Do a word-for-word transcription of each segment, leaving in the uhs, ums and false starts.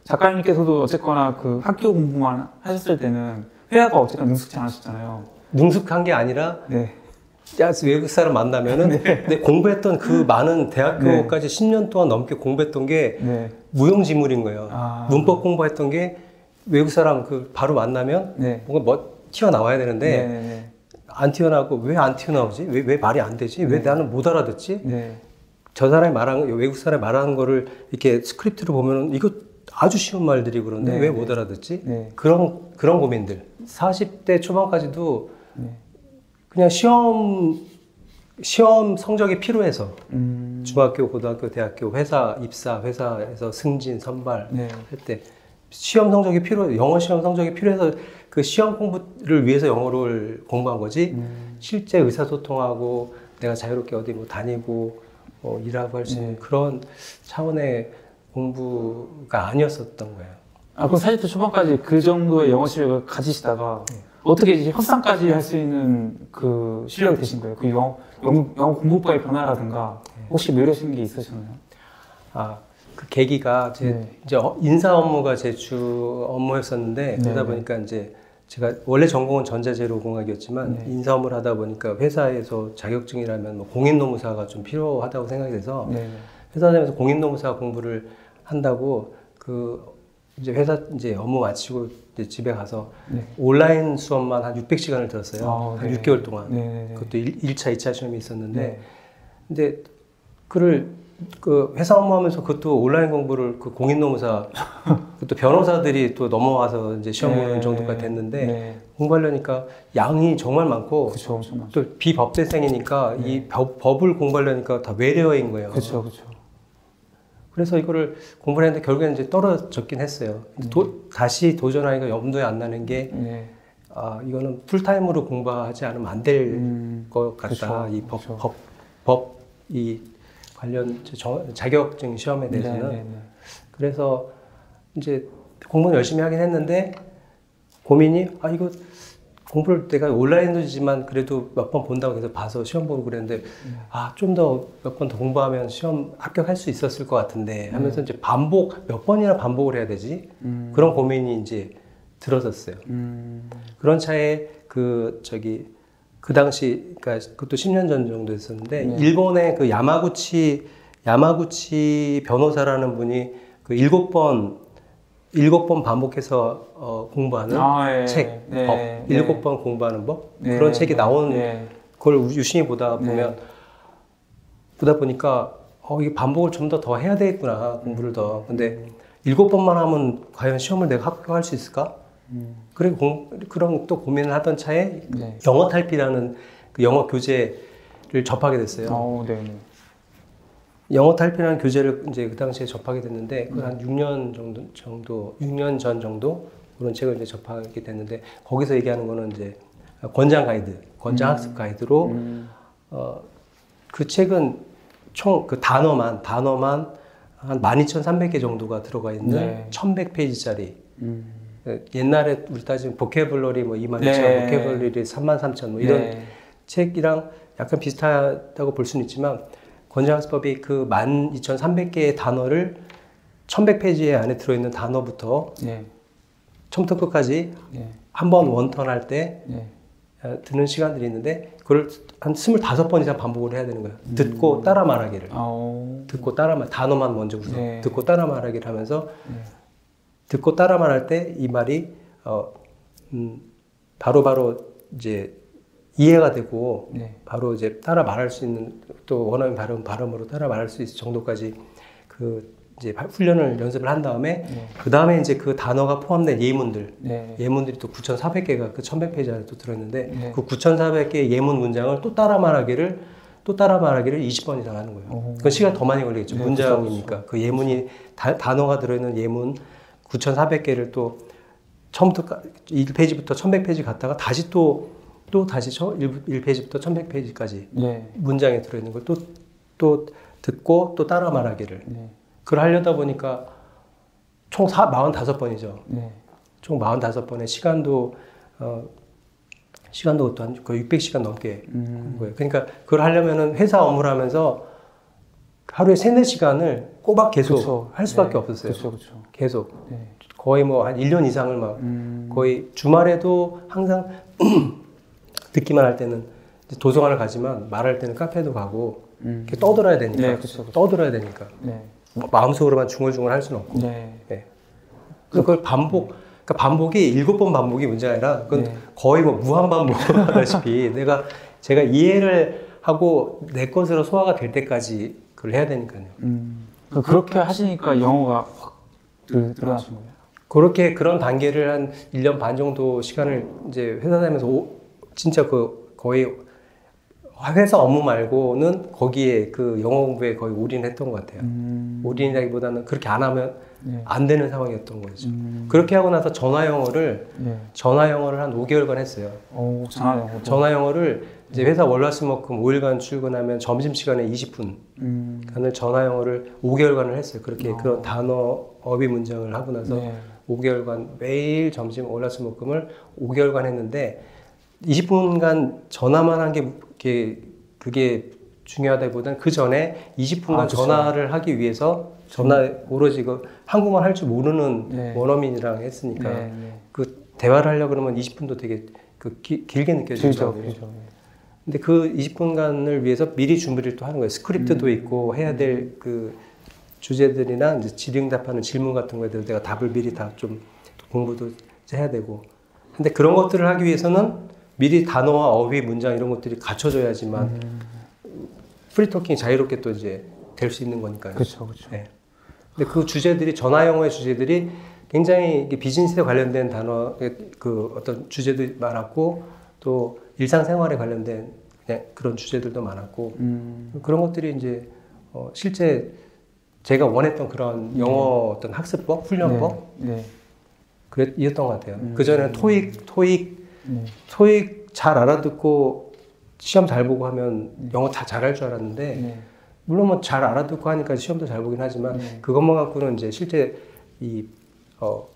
작가님께서도 어쨌거나 그 학교 공부만 하셨을 때는 회화가 어쨌거나 능숙치 않으셨잖아요. 능숙한 게 아니라 네. 야, 외국 사람 만나면은 네. 근데 공부했던 그 많은 대학교까지 네. 십 년 동안 넘게 공부했던 게 네. 무용지물인 거예요. 아. 문법 공부했던 게 외국 사람 그 바로 만나면 네. 뭔가 뭐 튀어나와야 되는데 네. 안 튀어나오고 왜 안 튀어나오지? 왜, 왜 말이 안 되지? 왜 네. 나는 못 알아듣지? 네. 저 사람이 말하는, 외국 사람이 말하는 거를 이렇게 스크립트로 보면 이거 아주 쉬운 말들이 그런데 네. 왜 못 알아듣지? 네. 그런, 그런 고민들. 사십 대 초반까지도 네. 그냥 시험, 시험 성적이 필요해서 음. 중학교, 고등학교, 대학교, 회사, 입사, 회사에서 승진, 선발 네. 할 때 시험 성적이 필요, 영어 시험 성적이 필요해서 그 시험 공부를 위해서 영어를 공부한 거지 음. 실제 의사소통하고 내가 자유롭게 어디 뭐 다니고 뭐 일하고 할 수 있는 네. 그런 차원의 공부가 아니었었던 거예요. 아, 그럼 사십 대 초반까지 그 정도의 영어 실력을 가지시다가 네. 어떻게 이제 협상까지 할 수 있는 그 실력이 되신 거예요? 그 영어, 영어, 영어 공부법의 변화라든가 혹시 노력하신 게 있으셨나요? 아, 그 계기가 제 네. 이제 인사 업무가 제 주 업무였었는데 그러다 네. 보니까 이제 제가 원래 전공은 전자재료공학이었지만 네. 인사 업무를 하다 보니까 회사에서 자격증이라면 뭐 공인노무사가 좀 필요하다고 생각이 돼서 네. 회사 다니면서 공인노무사 공부를 한다고 그 이제 회사 이제 업무 마치고 이제 집에 가서 네. 온라인 수업만 한 육백 시간을 들었어요. 아, 한 네. 육 개월 동안. 네. 그것도 일 차, 이 차 시험이 있었는데 네. 근데 그를 그 회사 업무하면서 그것도 온라인 공부를 그 공인노무사 또 변호사들이 또 넘어와서 이제 시험 보는 네. 정도까지 됐는데 네. 공부하려니까 양이 정말 많고 그쵸, 또 비법대생이니까 네. 이 법, 법을 공부하려니까 다 외래어인 거예요. 그렇죠, 그렇죠. 그래서 이거를 공부를 했는데 결국에는 이제 떨어졌긴 했어요. 음. 도, 다시 도전하니까 염두에 안 나는 게 네. 아, 이거는 풀타임으로 공부하지 않으면 안 될 것 음. 같다. 그쵸, 이 법, 그쵸. 법, 법, 이 관련 자격증 시험에 대해서는. 네네네. 그래서 이제 공부는 열심히 하긴 했는데 고민이 아 이거 공부를 내가 온라인이지만 그래도 몇 번 본다고 해서 봐서 시험 보고 그랬는데 음. 아 좀 더 몇 번 더 공부하면 시험 합격할 수 있었을 것 같은데 하면서 음. 이제 반복 몇 번이나 반복을 해야 되지 음. 그런 고민이 이제 들어졌어요. 음. 그런 차에 그 저기 그 당시, 그러니까 그것도 십 년 전 정도 됐었는데, 네. 일본의 그 야마구치, 야마구치 변호사라는 분이 그 일곱 번, 일곱 번 반복해서 어, 공부하는 아, 예. 책, 네. 법, 네. 일곱 번 공부하는 법? 네. 그런 책이 나온, 네. 그걸 유심히 보다 보면, 네. 보다 보니까, 어, 이게 반복을 좀 더 더 해야 되겠구나, 공부를 더. 근데 일곱 번만 하면 과연 시험을 내가 합격할 수 있을까? 음. 그리고 공, 그런 또 고민을 하던 차에 네. 영어 탈피라는 그 영어 교재를 접하게 됐어요. 오, 네. 영어 탈피라는 교재를 이제 그 당시에 접하게 됐는데 그 한 육 년 정도, 정도, 육 년 전 정도 그런 책을 이제 접하게 됐는데 거기서 얘기하는 거는 이제 권장 가이드, 권장 학습 가이드로 음. 어, 그 책은 총 그 단어만, 단어만 한 만 이천삼백 개 정도가 들어가 있는 네. 천백 페이지짜리 음. 옛날에 우리 따지면 보케블러리 뭐 이만 이천, 네. 보케블러리 삼만 삼천 뭐 이런 네. 책이랑 약간 비슷하다고 볼 수는 있지만 권장학습법이 그 만 이천삼백 개의 단어를 천백 페이지 안에 들어있는 단어부터 네. 처음부터 끝까지 네. 한 번 원턴 할 때 네. 드는 시간들이 있는데 그걸 한 스물다섯 번 이상 반복을 해야 되는 거예요. 음. 듣고 따라 말하기를. 오. 듣고 따라 말, 단어만 먼저 우선 네. 듣고 따라 말하기를 하면서 네. 듣고 따라 말할 때 이 말이 어, 음, 바로바로 이제 이해가 되고 네. 바로 이제 따라 말할 수 있는 또 원어민 발음 발음으로 따라 말할 수 있을 정도까지 그 이제 훈련을 연습을 한 다음에 네. 그 다음에 이제 그 단어가 포함된 예문들 네. 예문들이 또 구천사백 개가 그 천백 페이지 안에 또 들어있는데 네. 그 구천사백 개의 예문 문장을 또 따라 말하기를 또 따라 말하기를 이십 번 이상 하는 거예요. 오. 그건 시간 더 많이 걸리겠죠. 네, 문장이니까 그렇죠. 그 예문이 다, 단어가 들어있는 예문 구천사백 개를 또 처음부터 일 페이지부터 천백 페이지 갔다가 다시 또 또 다시 일 페이지부터 천백 페이지까지 네. 문장에 들어있는 걸 또 또 듣고 또 따라 말하기를 네. 그걸 하려다 보니까 총 사십오 번이죠. 네. 총 사십오 번의 시간도 어, 시간도 또 한 거의 육백 시간 넘게 음. 한 거예요. 그러니까 그걸 하려면은 회사 업무를 하면서 하루에 세네 시간을 꼬박 계속 그쵸. 할 수밖에 네. 없었어요. 그쵸, 그쵸. 계속. 네. 거의 뭐 한 일 년 이상을 막 음. 거의 주말에도 항상 듣기만 할 때는 이제 도서관을 가지만 말할 때는 카페도 가고 음. 이렇게 떠들어야 되니까. 네, 그쵸, 그쵸. 떠들어야 되니까. 네. 뭐 마음속으로만 중얼중얼 할 수는 없고. 네. 네. 그래서 그걸 반복, 그러니까 반복이 일곱 번 반복이 문제가 아니라 그건 네. 거의 뭐 무한 반복하다시피 내가 제가 이해를 하고 내 것으로 소화가 될 때까지 그걸 해야 되니까요. 음. 그렇게 하시니까 영어가 확 늘- 늘어나신 거예요? 그렇게 그런 단계를 한 일 년 반 정도 시간을 이제 회사 다니면서 오, 진짜 그 거의 회사 업무 말고는 거기에 그 영어 공부에 거의 올인했던 것 같아요. 음. 올인이라기보다는 그렇게 안 하면 네. 안 되는 상황이었던 거죠. 음. 그렇게 하고 나서 전화 영어를 네. 전화 영어를 한 오 개월간 했어요. 오, 전화 영어. 전화 영어를 이제 회사 월화수목금 오 일간 출근하면 점심시간에 이십 분간을 음. 전화 영어를 오 개월간을 했어요. 그렇게 어. 그런 단어 어휘 문장을 하고 나서 네. 오 개월간 매일 점심 월화수목금을 오 개월간 했는데 이십 분간 전화만 한 게 그게, 그게 중요하다기보다는 그 전에 이십 분간 아, 그쵸. 전화를 하기 위해서 전화 오로지 그 한국말 할 줄 모르는 네. 원어민이랑 했으니까 네, 네. 그 대화를 하려고 그러면 이십 분도 되게 그 기, 길게 길죠, 느껴지더라고요. 길죠. 근데 그 이십 분간을 위해서 미리 준비를 또 하는 거예요. 스크립트도 음. 있고 해야 될 그 주제들이나 이제 질의응답하는 질문 같은 거에 대해서 내가 답을 미리 다 좀 공부도 이제 해야 되고. 근데 그런 것들을 하기 위해서는 미리 단어와 어휘, 문장 이런 것들이 갖춰져야지만 음. 프리토킹이 자유롭게 또 이제 될 수 있는 거니까요. 그렇죠, 그렇죠. 네. 근데 그 주제들이 전화 영어의 주제들이 굉장히 이게 비즈니스에 관련된 단어 그 어떤 주제도 많았고 또 일상생활에 관련된 그냥 그런 주제들도 많았고 음. 그런 것들이 이제 어 실제 제가 원했던 그런 영어 어떤 학습법, 훈련법 네. 네. 그랬던 것 같아요. 음. 그 전에는 토익, 토익, 네. 토익 잘 알아듣고 시험 잘 보고 하면 영어 다 잘할 줄 알았는데 네. 물론 뭐 잘 알아듣고 하니까 시험도 잘 보긴 하지만 네. 그것만 갖고는 이제 실제 이 어,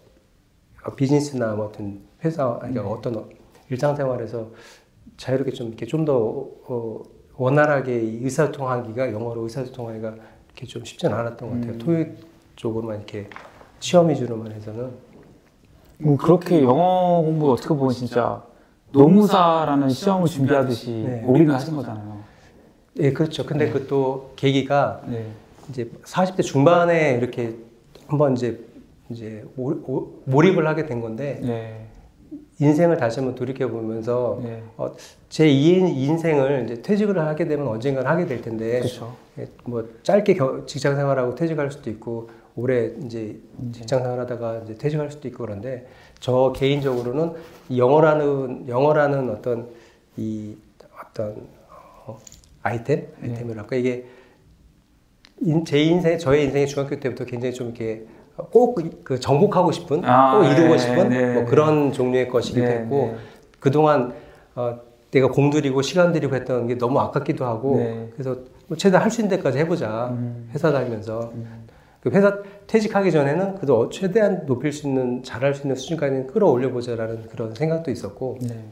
비즈니스나 뭐 어떤 회사 아니 그러니까 어떤 일상생활에서 자유롭게 좀 이렇게 좀 더 어, 원활하게 의사소통하기가 영어로 의사소통하기가 이렇게 좀 쉽지는 않았던 것 같아요. 음. 토익 쪽으로만 이렇게 시험 위주로만 해서는 뭐 그렇게 영어 공부 어떻게 보면 진짜 노무사라는 시험을 준비하듯이 네. 올인을 하신 거잖아요. 예 그렇죠. 근데 네. 그것도 계기가 네. 이제 사십 대 중반에 이렇게 한번 이제 이제 몰- 오- 몰입을 하게 된 건데 네. 인생을 다시 한번 돌이켜 보면서 네. 어, 제 이 인생을 이제 퇴직을 하게 되면 언젠가는 하게 될 텐데 그렇죠. 예, 뭐 짧게 겨- 직장 생활하고 퇴직할 수도 있고 오래 이제 음. 직장 생활하다가 이제 퇴직할 수도 있고 그런데 저 개인적으로는 이 영어라는 영어라는 어떤 이 어떤 어, 아이템 네. 아이템이랄까 이게 인, 제 인생 저의 인생의 중학교 때부터 굉장히 좀 이렇게 꼭 그 정복하고 싶은 아, 꼭 이루고 네, 싶은 네, 뭐 네. 그런 종류의 것이기도 네, 했고 네. 그동안 어, 내가 공들이고 시간 들이고 했던 게 너무 아깝기도 하고 네. 그래서 뭐 최대한 할 수 있는 데까지 해보자 음. 회사 다니면서 음. 그 회사 퇴직하기 전에는 그래도 최대한 높일 수 있는 잘할 수 있는 수준까지 끌어올려 보자라는 그런 생각도 있었고 네.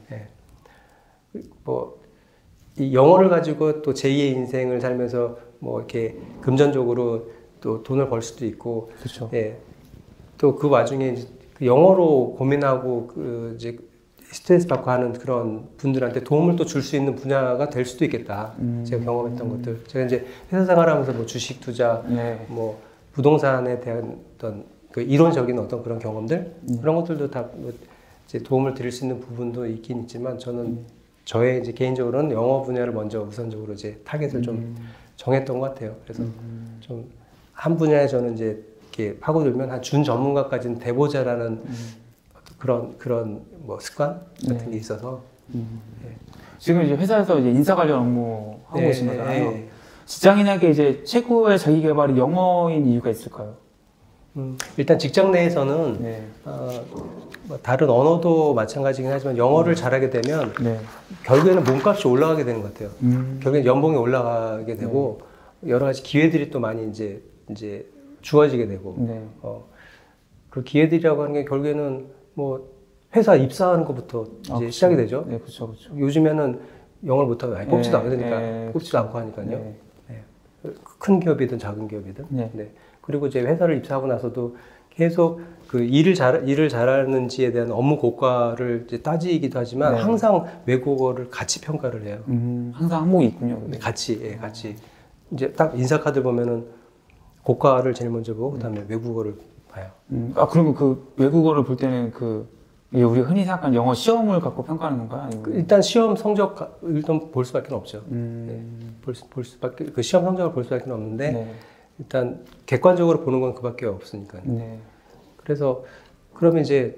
예. 뭐 이 영어를 가지고 또 제이의 인생을 살면서 뭐 이렇게 금전적으로 또 돈을 벌 수도 있고 그렇죠. 예. 또 그 와중에 이제 그 영어로 고민하고 그 이제 스트레스 받고 하는 그런 분들한테 도움을 또 줄 수 있는 분야가 될 수도 있겠다. 음. 제가 경험했던 것들. 제가 이제 회사 생활하면서 뭐 주식 투자, 네. 뭐 부동산에 대한 어떤 그 이론적인 어떤 그런 경험들 음. 그런 것들도 다 뭐 이제 도움을 드릴 수 있는 부분도 있긴 있지만 저는 음. 저의 이제 개인적으로는 영어 분야를 먼저 우선적으로 이제 타겟을 좀 음. 정했던 것 같아요. 그래서 음. 좀 한 분야에 저는 이제 이렇게 파고들면 한 준 전문가까지는 돼보자라는 음. 그런 그런 뭐 습관 같은 네. 게 있어서 음. 네. 지금 이제 회사에서 이제 인사 관련 업무 하고 네, 계신 거잖아요. 네. 직장인에게 이제 최고의 자기 개발이 영어인 이유가 있을까요? 음, 일단 직장 내에서는 네. 어, 뭐 다른 언어도 마찬가지긴 하지만 영어를 잘하게 되면 네. 결국에는 몸값이 올라가게 되는 것 같아요. 음. 결국엔 연봉이 올라가게 되고 여러 가지 기회들이 또 많이 이제 이제 주어지게 되고 네. 어, 그 기회들이라고 하는 게 결국에는 뭐 회사 입사하는 것부터 이제 아, 그쵸. 시작이 되죠. 네, 그렇죠, 그렇죠. 요즘에는 영어를 못하면 아예 뽑지도 네, 않으니까 네, 뽑지도 않고 하니까요. 네. 네. 큰 기업이든 작은 기업이든. 네. 네. 그리고 이제 회사를 입사하고 나서도 계속 그 일을 잘 일을 잘하는지에 대한 업무 고과를 이제 따지기도 하지만 네. 항상 외국어를 같이 평가를 해요. 음, 항상 항목이 있군요. 네, 같이, 예, 같이. 이제 딱 인사카드 보면은 고과를 제일 먼저 보고 그다음에 외국어를 봐요. 음, 아 그러면 그 외국어를 볼 때는 그 이게 우리가 흔히 생각하는 영어 시험을 갖고 평가하는 건가요? 아니면... 그 일단 시험 성적 일단 볼 수밖에 없죠. 음... 네, 볼, 수, 볼 수밖에 그 시험 성적을 볼 수밖에 없는데 네. 일단 객관적으로 보는 건 그밖에 없으니까요. 네. 그래서 그러면 이제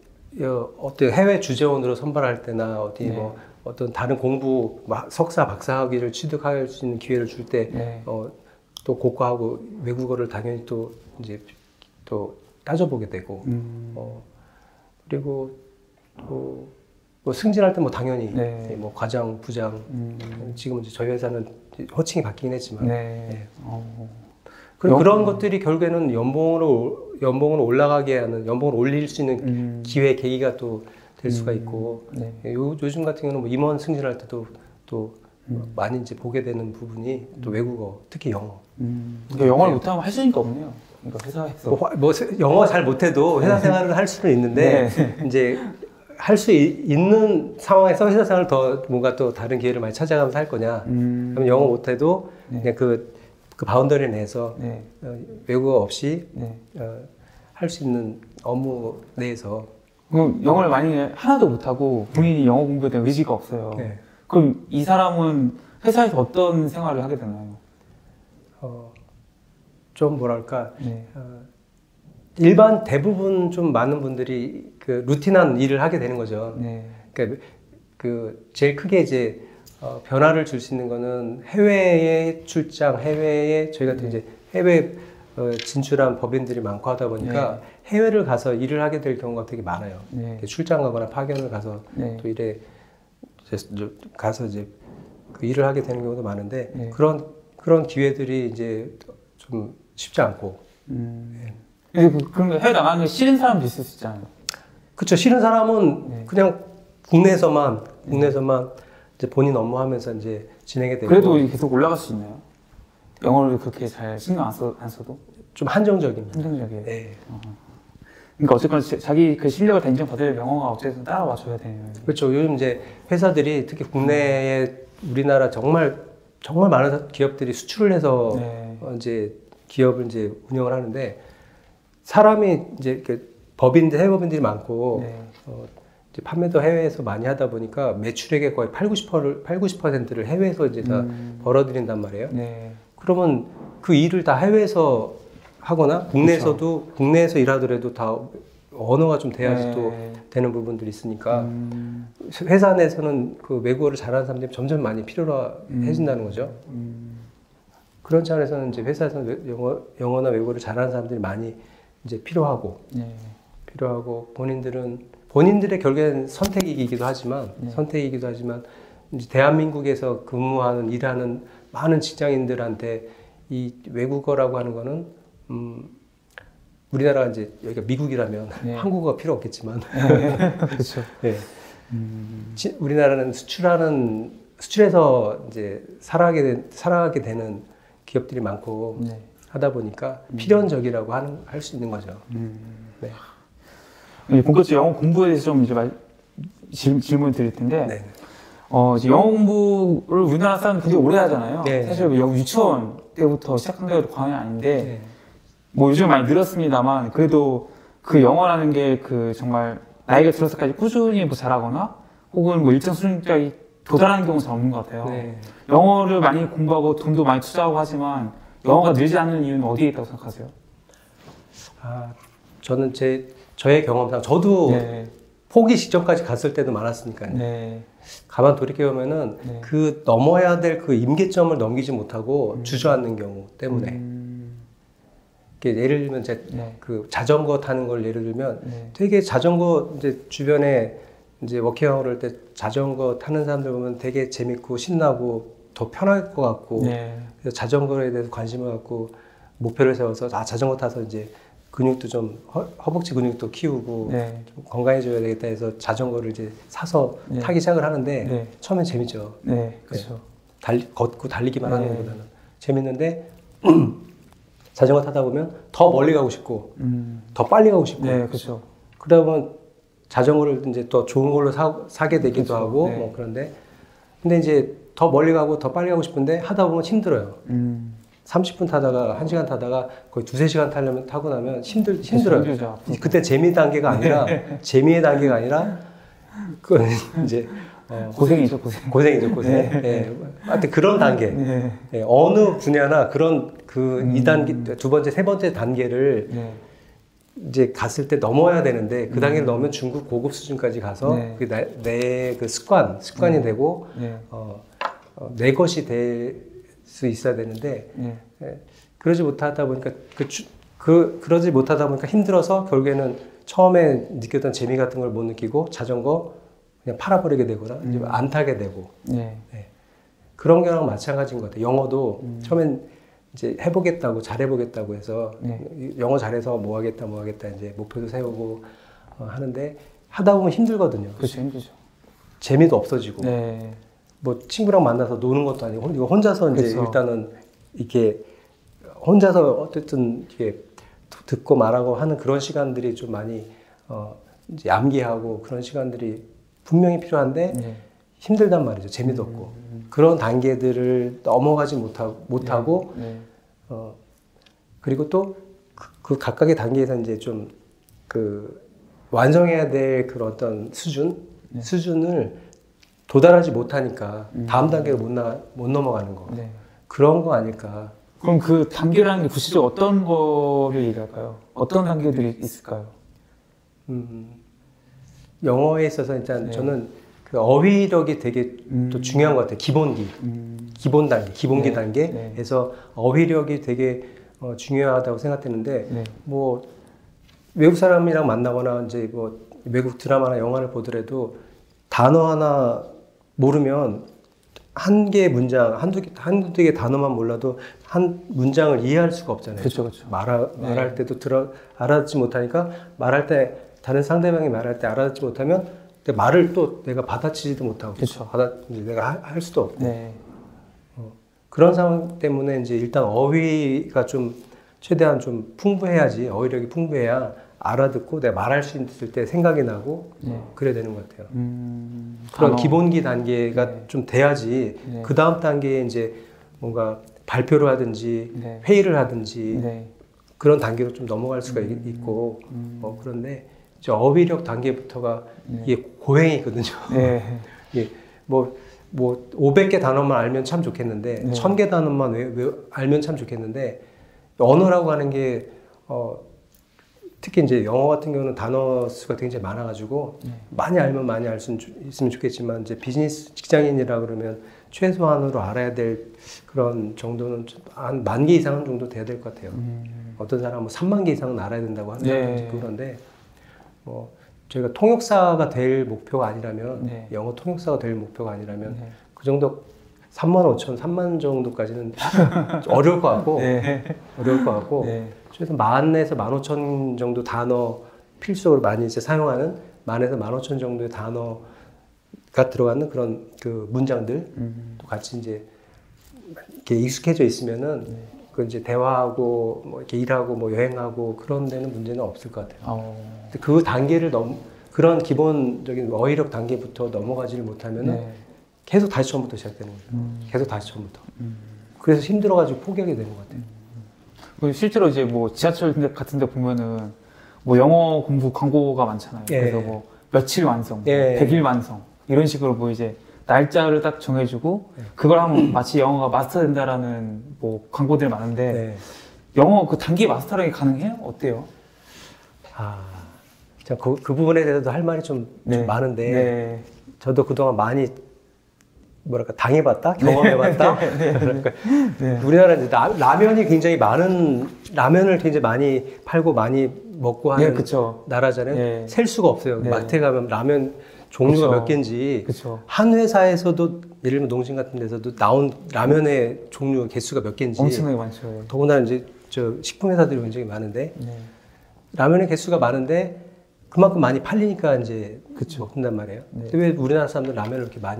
어떤 해외 주재원으로 선발할 때나 어디 네. 뭐 어떤 다른 공부 석사 박사 학위를 취득할 수 있는 기회를 줄 때 네. 어, 또 고과하고 외국어를 당연히 또 이제 또 따져보게 되고 음... 어, 그리고 또 뭐 승진할 때 뭐 당연히 네. 뭐 과장 부장 음... 지금 이제 저희 회사는 호칭이 바뀌긴 했지만 네. 네. 어... 그리고 영... 그런 것들이 결국에는 연봉으로 연봉으로 올라가게 하는 연봉을 올릴 수 있는 음... 기회 계기가 또 될 수가 음... 있고 네. 요, 요즘 같은 경우는 뭐 임원 승진할 때도 또 음... 많이 이제 보게 되는 부분이 또 외국어 특히 영어. 음... 그러니까 영어를 못하면 할 수니까 없네요. 그러니까 회사에서 뭐, 뭐 영어 잘 못해도 회사 생활을 할 수는 있는데 네. 이제 할 수 있는 상황에서 회사 생활을 더 뭔가 또 다른 기회를 많이 찾아가면서 할 거냐. 음... 그럼 영어 못해도 네. 그냥 그, 그 바운더리 내에서 네. 어, 외국어 없이 네. 어, 할 수 있는 업무 내에서. 그럼 영어를 만약에 하나도 못하고 본인이 영어 공부에 대한 의지가 없어요. 네. 그럼 이 사람은 회사에서 어떤 생활을 하게 되나요? 어, 좀 뭐랄까 네. 어, 일반 대부분 좀 많은 분들이 그 루틴한 일을 하게 되는 거죠. 네. 그러니까 그 제일 크게 이제 어, 변화를 줄 수 있는 거는 해외에 출장, 해외에 저희 같은 네. 이제 해외 어, 진출한 법인들이 많고 하다 보니까 네. 해외를 가서 일을 하게 될 경우가 되게 많아요. 네. 출장 가거나 파견을 가서 네. 또 일에 이제 가서 이제 그 일을 하게 되는 경우도 많은데 네. 그런 그런 기회들이 이제 좀 쉽지 않고. 음. 네. 그, 그런 거 해외 나가는 게 싫은 사람도 있을 수 있잖아요. 그렇죠. 싫은 사람은 네. 그냥 국내에서만 국내에서만 이제 본인 업무하면서 이제 진행이 되고. 그래도 계속 올라갈 수 있나요? 영어를 그렇게 잘 신경 안, 써, 안 써도? 좀 한정적입니다. 한정적이에요. 네. 어. 그러니까 어쨌거나 자기 그 실력을 다 인정받으려면 영어가 어쨌든 따라와줘야 돼요. 그렇죠. 요즘 이제 회사들이 특히 국내에 우리나라 정말 정말 많은 기업들이 수출을 해서 네. 어 이제 기업을 이제 운영을 하는데 사람이 이제 이렇게 법인들 해외 법인들이 많고 네. 어 이제 판매도 해외에서 많이 하다 보니까 매출액의 거의 팔, 구십 퍼센트를 팔, 구십 퍼센트를 해외에서 이제 다 음. 벌어들인단 말이에요. 네. 그러면 그 일을 다 해외에서 하거나 국내에서도 그렇죠. 국내에서 일하더라도 다 언어가 좀 돼야지 네. 또 되는 부분들이 있으니까 음. 회사 내에서는 그 외국어를 잘하는 사람들이 점점 많이 필요해진다는 거죠. 음. 그런 차원에서는 이제 회사에서는 영어, 영어나 외국어를 잘하는 사람들이 많이 이제 필요하고 네. 필요하고 본인들은 본인들의 결국엔 선택이기도 하지만 네. 선택이기도 하지만 이제 대한민국에서 근무하는 일하는 많은 직장인들한테 이 외국어라고 하는 거는 음, 우리나라가 이제 여기가 미국이라면 네. 한국어가 필요 없겠지만 그렇죠. 네. 음. 지, 우리나라는 수출하는 수출해서 이제 살아가게 된, 살아가게 되는 기업들이 많고 네. 하다 보니까 음. 필연적이라고 하는 할 수 있는 거죠. 음. 네. 본격적으로 영어 공부에 대해서 좀 이제 말, 질, 질문 드릴 텐데, 네. 어, 이제 영어 공부를 우리나라 사람 되게 오래 하잖아요. 네. 사실 뭐 영어 유치원 때부터 시작한 게 과언이 아닌데, 네. 뭐 요즘 많이 늘었습니다만, 그래도 그 영어라는 게 그 정말 나이가 들어서까지 꾸준히 뭐 잘하거나, 혹은 뭐 일정 수준까지 도달하는 경우는 잘 없는 것 같아요. 네. 영어를 많이 공부하고 돈도 많이 투자하고 하지만, 영어가 늘지 않는 이유는 어디에 있다고 생각하세요? 아, 저는 제 저의 경험상 저도 네. 포기 직전까지 갔을 때도 많았으니까요. 네. 가만 돌이켜 보면은 네. 그 넘어야 될 그 임계점을 넘기지 못하고 음. 주저앉는 경우 때문에. 음. 이렇게 예를 들면 제 네. 그 자전거 타는 걸 예를 들면 네. 되게 자전거 이제 주변에 이제 워킹아웃 할 때 자전거 타는 사람들 보면 되게 재밌고 신나고 더 편할 것 같고 네. 그래서 자전거에 대해서 관심을 갖고 목표를 세워서 아 자전거 타서 이제 근육도 좀 허, 허벅지 근육도 키우고 네. 좀 건강해져야 되겠다 해서 자전거를 이제 사서 네. 타기 시작을 하는데 네. 처음엔 재밌죠. 네, 그렇죠. 달, 걷고 달리기만 네. 하는 것보다는. 재밌는데 자전거 타다 보면 더 멀리 가고 싶고 음. 더 빨리 가고 싶고 네, 그렇죠. 그러다 보면 자전거를 이제 또 좋은 걸로 사, 사게 되기도 그쵸, 하고 네. 뭐 그런데 근데 이제 더 멀리 가고 더 빨리 가고 싶은데 하다 보면 힘들어요. 음. 삼십 분 타다가 한 시간 타다가 거의 두세 시간 타려면 타고 나면 힘들 힘들어요. 힘들죠. 그때 재미 단계가 아니라 재미의 단계가 아니라 그 이제 어, 고생이죠, 고생. 고생이죠, 고생. 네. 예. 하여튼 그런 단계. 네. 예, 어느 분야나 그런 그 음. 이 단계, 두 번째, 세 번째 단계를 네. 이제 갔을 때 넘어야 되는데 그 단계를 음. 넘으면 중급 고급 수준까지 가서 네. 내 그 습관, 습관이 네. 되고 네. 어, 어, 내 것이 될 수 있어야 되는데 네. 예, 그러지 못하다 보니까 그, 주, 그 그러지 못하다 보니까 힘들어서 결국에는 처음에 느꼈던 재미 같은 걸 못 느끼고 자전거 그냥 팔아버리게 되거나 음. 이제 안 타게 되고 네. 네. 그런 거랑 마찬가지인 것 같아요. 영어도 음. 처음엔 이제 해보겠다고 잘해보겠다고 해서 네. 영어 잘해서 뭐 하겠다 뭐 하겠다 이제 목표도 세우고 어, 하는데 하다 보면 힘들거든요. 그렇죠, 힘들죠. 재미도 없어지고 네. 뭐 친구랑 만나서 노는 것도 아니고 이거 혼자서 이제 그쵸. 일단은 이렇게 혼자서 어쨌든 이렇게 듣고 말하고 하는 그런 시간들이 좀 많이 어 이제 암기하고 그런 시간들이 분명히 필요한데 네. 힘들단 말이죠. 재미도 없고 그런 단계들을 넘어가지 못하고 못하고 네. 네. 어 그리고 또 그 각각의 단계에서 이제 좀 그 완성해야 될 그런 어떤 수준 네. 수준을 도달하지 못하니까 음. 다음 단계로 못, 나, 못 넘어가는 거. 네. 그런 거 아닐까. 그럼 그 단계라는 게 구체적으로 어떤 거를 얘기할까요? 어떤 단계들이 있을까요? 음, 영어에 있어서 일단 네. 저는 그 어휘력이 되게 음. 또 중요한 것 같아요. 기본기. 음. 기본 단계, 기본기 네. 단계에서 어휘력이 되게 어, 중요하다고 생각했는데, 네. 뭐, 외국 사람이랑 만나거나 이제 뭐 외국 드라마나 영화를 보더라도 단어 하나 모르면 한 개의 문장, 한두 개, 한두 개 단어만 몰라도 한 문장을 이해할 수가 없잖아요. 그렇죠, 그렇죠. 말하, 네. 말할 때도 들어, 알아듣지 못하니까 말할 때, 다른 상대방이 말할 때 알아듣지 못하면 내 말을 또 내가 받아치지도 못하고. 그쵸. 받아, 이제 내가 할, 할 수도 없고. 네. 어, 그런 상황 때문에 이제 일단 어휘가 좀 최대한 좀 풍부해야지, 어휘력이 풍부해야 알아듣고 내가 말할 수 있을 때 생각이 나고 네. 그래야 되는 것 같아요. 음. 그런 단어. 기본기 단계가 네. 좀 돼야지 네. 그 다음 단계에 이제 뭔가 발표를 하든지 네. 회의를 하든지 네. 그런 단계로 좀 넘어갈 수가 음. 있고 음. 어, 그런데 이제 어휘력 단계부터가 네. 이게 고행이거든요. 네. 예, 뭐, 뭐 오백 개 단어만 알면 참 좋겠는데 네. 천 개 단어만 외, 외, 알면 참 좋겠는데 언어라고 하는 게 어, 특히 이제 영어 같은 경우는 단어 수가 굉장히 많아가지고 네. 많이 알면 많이 알 수 있으면 좋겠지만 이제 비즈니스 직장인이라 그러면 최소한으로 알아야 될 그런 정도는 한 만 개 이상 정도 돼야 될 것 같아요. 음. 어떤 사람은 뭐 삼만 개 이상은 알아야 된다고 하는 네. 사람도 있고 그런데 뭐 저희가 통역사가 될 목표가 아니라면 네. 영어 통역사가 될 목표가 아니라면 네. 그 정도 삼만 오천, 삼만 정도까지는 어려울 것 같고 네. 어려울 것 같고 네. 최소 만에서 만 오천 정도 단어 필수적으로 많이 이제 사용하는 만에서 만 오천 정도의 단어가 들어가는 그런 그 문장들 음. 또 같이 이제 이렇게 익숙해져 있으면은 네. 그 이제 대화하고 뭐 이렇게 일하고 뭐 여행하고 그런 데는 문제는 없을 것 같아요. 어. 근데 그 단계를 넘 그런 기본적인 어휘력 단계부터 넘어가지를 못하면은 네. 계속 다시 처음부터 시작되는 거예요. 음. 계속 다시 처음부터. 음. 그래서 힘들어가지고 포기하게 되는 것 같아요. 그 실제로 이제 뭐 지하철 같은 데 보면은 뭐 영어 공부 광고가 많잖아요. 예. 그래서 뭐 며칠 완성, 예. 백 일 완성 이런 식으로 뭐 이제 날짜를 딱 정해주고 예. 그걸 하면 마치 영어가 마스터된다라는 뭐 광고들이 많은데 네. 영어 그 단기 마스터링이 가능해요? 어때요? 아, 자, 그, 그 부분에 대해서도 할 말이 좀, 좀 네. 많은데 네. 저도 그동안 많이 뭐랄까 당해봤다, 경험해봤다. 그러니까 네. 우리나라 이제 라, 라면이 굉장히 많은 라면을 굉장히 많이 팔고 많이 먹고 하는 네, 그쵸. 나라잖아요. 네. 셀 수가 없어요. 네. 마트에 가면 라면 종류가 그쵸. 몇 개인지 그쵸. 한 회사에서도 예를 들면 농심 같은 데서도 나온 라면의 종류 개수가 몇 개인지 엄청나게 많죠. 예. 더군다나 이제 저 식품 회사들이 굉장히 많은데 네. 라면의 개수가 많은데 그만큼 많이 팔리니까 이제 그쵸. 먹는단 말이에요. 네. 근데 왜 우리나라 사람들 라면을 이렇게 많이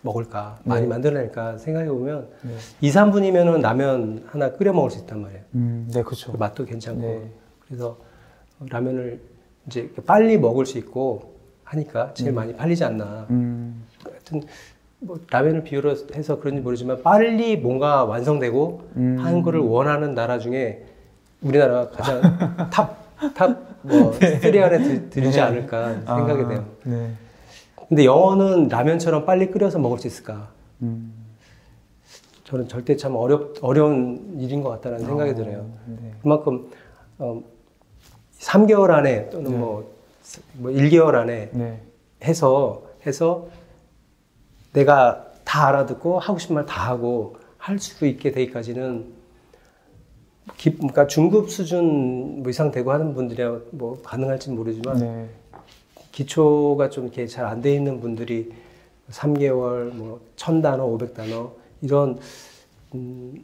먹을까? 네. 많이 만들어낼까? 생각해보면 네. 이, 삼 분이면은 라면 하나 끓여 먹을 수 있단 말이에요. 음, 네, 그렇죠. 그 맛도 괜찮고. 네. 그래서 라면을 이제 빨리 먹을 수 있고 하니까 제일 음. 많이 팔리지 않나. 음, 하여튼 뭐 라면을 비유로 해서 그런지 모르지만 빨리 뭔가 완성되고 음. 하는 거를 원하는 나라 중에 우리나라가 가장 탑, 탑, 뭐, 쓰리 안에 들, 들지 네. 않을까 생각이 아, 돼요. 네. 근데 영어는 라면처럼 빨리 끓여서 먹을 수 있을까? 음. 저는 절대 참 어렵, 어려운 일인 것 같다는 생각이 어, 들어요. 네. 그만큼, 어, 삼 개월 안에 또는 네. 뭐, 뭐 일 개월 안에 네. 해서, 해서 내가 다 알아듣고 하고 싶은 말 다 하고 할 수 있게 되기까지는 기, 그러니까 중급 수준 뭐 이상 되고 하는 분들이야 뭐 가능할지 모르지만 네. 기초가 좀 이렇게 잘 안 돼 있는 분들이 삼 개월 뭐 천 단어, 오백 단어 이런 음,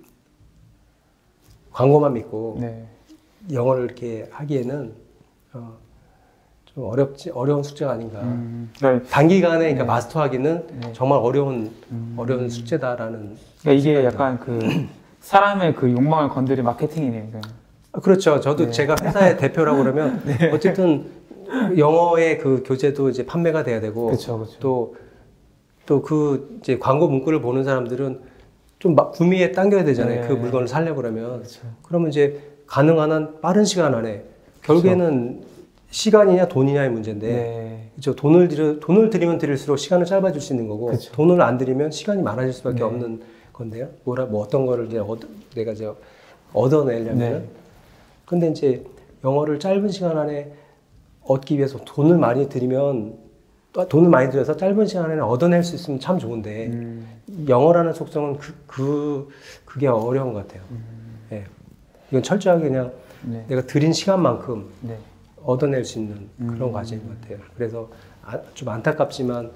광고만 믿고 네. 영어를 이렇게 하기에는 어, 좀 어렵지 어려운 숙제가 아닌가. 음, 그러니까, 단기간에 그러니까 네. 마스터하기는 네. 정말 어려운 음. 어려운 숙제다라는. 그러니까 이게 약간 그 사람의 그 욕망을 건드린 마케팅이네요. 그냥. 아, 그렇죠. 저도 네. 제가 회사의 대표라고 그러면 어쨌든 영어의 그 교재도 이제 판매가 돼야 되고 그렇죠, 그렇죠. 또 또 그 이제 광고 문구를 보는 사람들은 좀 막 구미에 당겨야 되잖아요. 네. 그 물건을 살려고 그러면. 그렇죠. 그러면 이제 가능한 한 빠른 시간 안에 결국에는 시간이냐 돈이냐의 문제인데 네. 그렇죠. 돈을 들여 돈을 들이면 들일수록 시간을 짧아질 수 있는 거고 그쵸. 돈을 안 들이면 시간이 많아질 수밖에 네. 없는 건데요. 뭐라 뭐 어떤 거를 이제 얻, 내가 이제 얻어내려면 네. 근데 이제 영어를 짧은 시간 안에 얻기 위해서 돈을 많이 들이면 또 돈을 많이 들여서 짧은 시간 안에 얻어낼 수 있으면 참 좋은데 음. 영어라는 속성은 그, 그 그게 어려운 것 같아요. 음. 예. 이건 철저하게 그냥 네. 내가 들인 시간만큼 네. 얻어낼 수 있는 그런 음. 과정인 것 같아요. 그래서 아, 좀 안타깝지만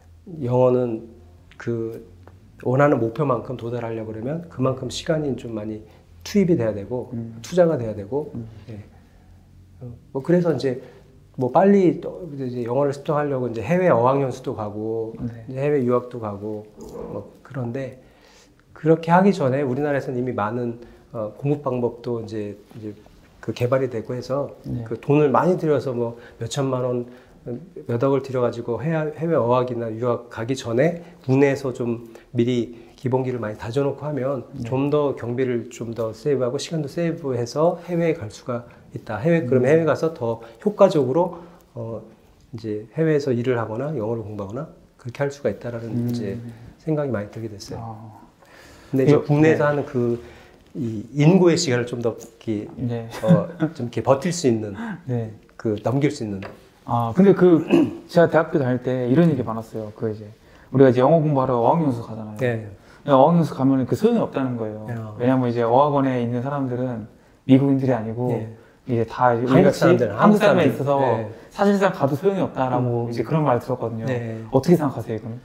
영어는 그 원하는 목표만큼 도달하려고 그러면 그만큼 시간이 좀 많이 투입이 돼야 되고 음. 투자가 돼야 되고 음. 예. 어, 뭐 그래서 이제 뭐 빨리 또 이제 영어를 습득하려고 이제 해외 어학연수도 가고 네. 이제 해외 유학도 가고 뭐 그런데 그렇게 하기 전에 우리나라에서는 이미 많은 어, 공부 방법도 이제 이제 그 개발이 되고 해서 네. 그 돈을 많이 들여서 뭐 몇천만 원, 몇 억을 들여가지고 해외, 해외 어학이나 유학 가기 전에 국내에서 좀 미리 기본기를 많이 다져놓고 하면 네. 좀 더 경비를 좀 더 세이브하고 시간도 세이브해서 해외에 갈 수가 있다. 해외, 음. 그러면 해외 가서 더 효과적으로 어, 이제 해외에서 일을 하거나 영어를 공부하거나 그렇게 할 수가 있다라는 음. 이제 생각이 많이 들게 됐어요. 아. 근데 이제 이거- 국내에서 네. 하는 그 이 인고의 시간을 좀 더 이렇게 네. 어, 좀 이렇게 버틸 수 있는, 네. 그 넘길 수 있는. 아, 근데 그, 제가 대학교 다닐 때 이런 얘기 많았어요. 그 이제, 우리가 이제 영어 공부하러 어학연수 가잖아요. 네. 어학연수 가면 그 소용이 없다는 거예요. 네. 왜냐면 이제 어학원에 있는 사람들은 미국인들이 아니고, 네. 이제 다 이제 한국 우리같이 사람들, 한국 한국 사람에 사람들. 있어서 네. 사실상 가도 소용이 없다라고 음. 이제 그런 말을 들었거든요. 네. 어떻게 생각하세요, 이거는?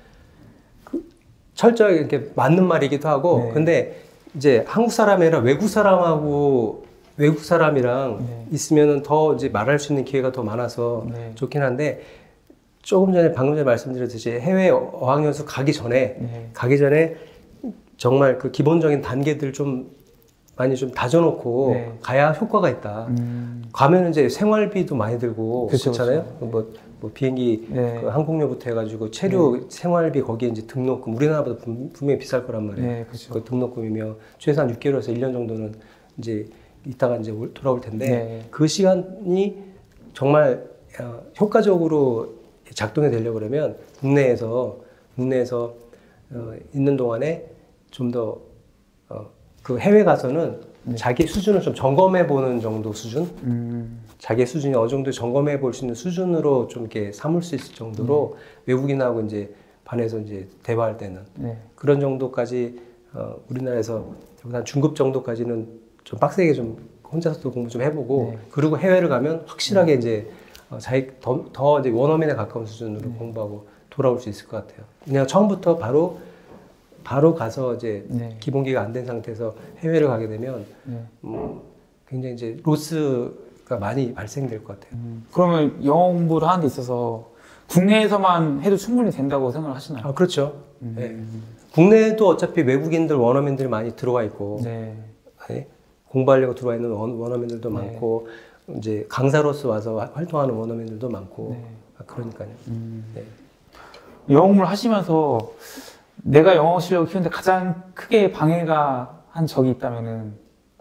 철저하게 이렇게 맞는 말이기도 하고, 네. 근데 이제 한국 사람이 아니라 외국 사람하고 외국 사람이랑 네. 있으면은 더 이제 말할 수 있는 기회가 더 많아서 네. 좋긴 한데, 조금 전에 방금 전에 말씀드렸듯이 해외 어학연수 가기 전에, 네. 가기 전에 정말 그 기본적인 단계들 좀 많이 좀 다져놓고 네. 가야 효과가 있다. 음, 가면 이제 생활비도 많이 들고 그쵸, 그렇잖아요. 그쵸. 뭐, 뭐 비행기 네. 그 항공료부터 해가지고 체류 생활비 거기에 이제 등록금 우리나라보다 분- 분명히 비쌀 거란 말이에요. 네, 그렇죠. 그 등록금이며 최소한 육 개월에서 일 년 정도는 이제 있다가 이제 올- 돌아올 텐데 네. 그 시간이 정말 어, 효과적으로 작동이 되려고 그러면 국내에서 국내에서 어, 있는 동안에 좀 더 어, 그 해외 가서는 네. 자기 수준을 좀 점검해 보는 정도 수준, 음, 자기 수준이 어느 정도 점검해 볼 수 있는 수준으로 좀 이렇게 삼을 수 있을 정도로 외국인하고 이제 반해서 이제 대화할 때는 네. 그런 정도까지 어, 우리나라에서 한 중급 정도까지는 좀 빡세게 좀 혼자서도 공부 좀 해보고 네. 그리고 해외를 가면 확실하게 이제 어, 자기 더, 더 이제 원어민에 가까운 수준으로 네. 공부하고 돌아올 수 있을 것 같아요. 그냥 처음부터 바로 바로 가서 이제 네. 기본기가 안 된 상태에서 해외를 가게 되면 네. 음, 굉장히 이제 로스가 많이 발생될 것 같아요. 음, 그러면 영어 공부를 하는 데 있어서 국내에서만 해도 충분히 된다고 생각을 하시나요? 아, 그렇죠. 음. 네. 국내에도 어차피 외국인들 원어민들이 많이 들어와 있고 네. 네. 공부하려고 들어와 있는 원, 원어민들도 네. 많고 이제 강사로서 와서 활동하는 원어민들도 많고 네. 아, 그러니까요. 음. 네. 영어 공부를 하시면서 내가 영어 실력을 키우는데 가장 크게 방해가 한 적이 있다면은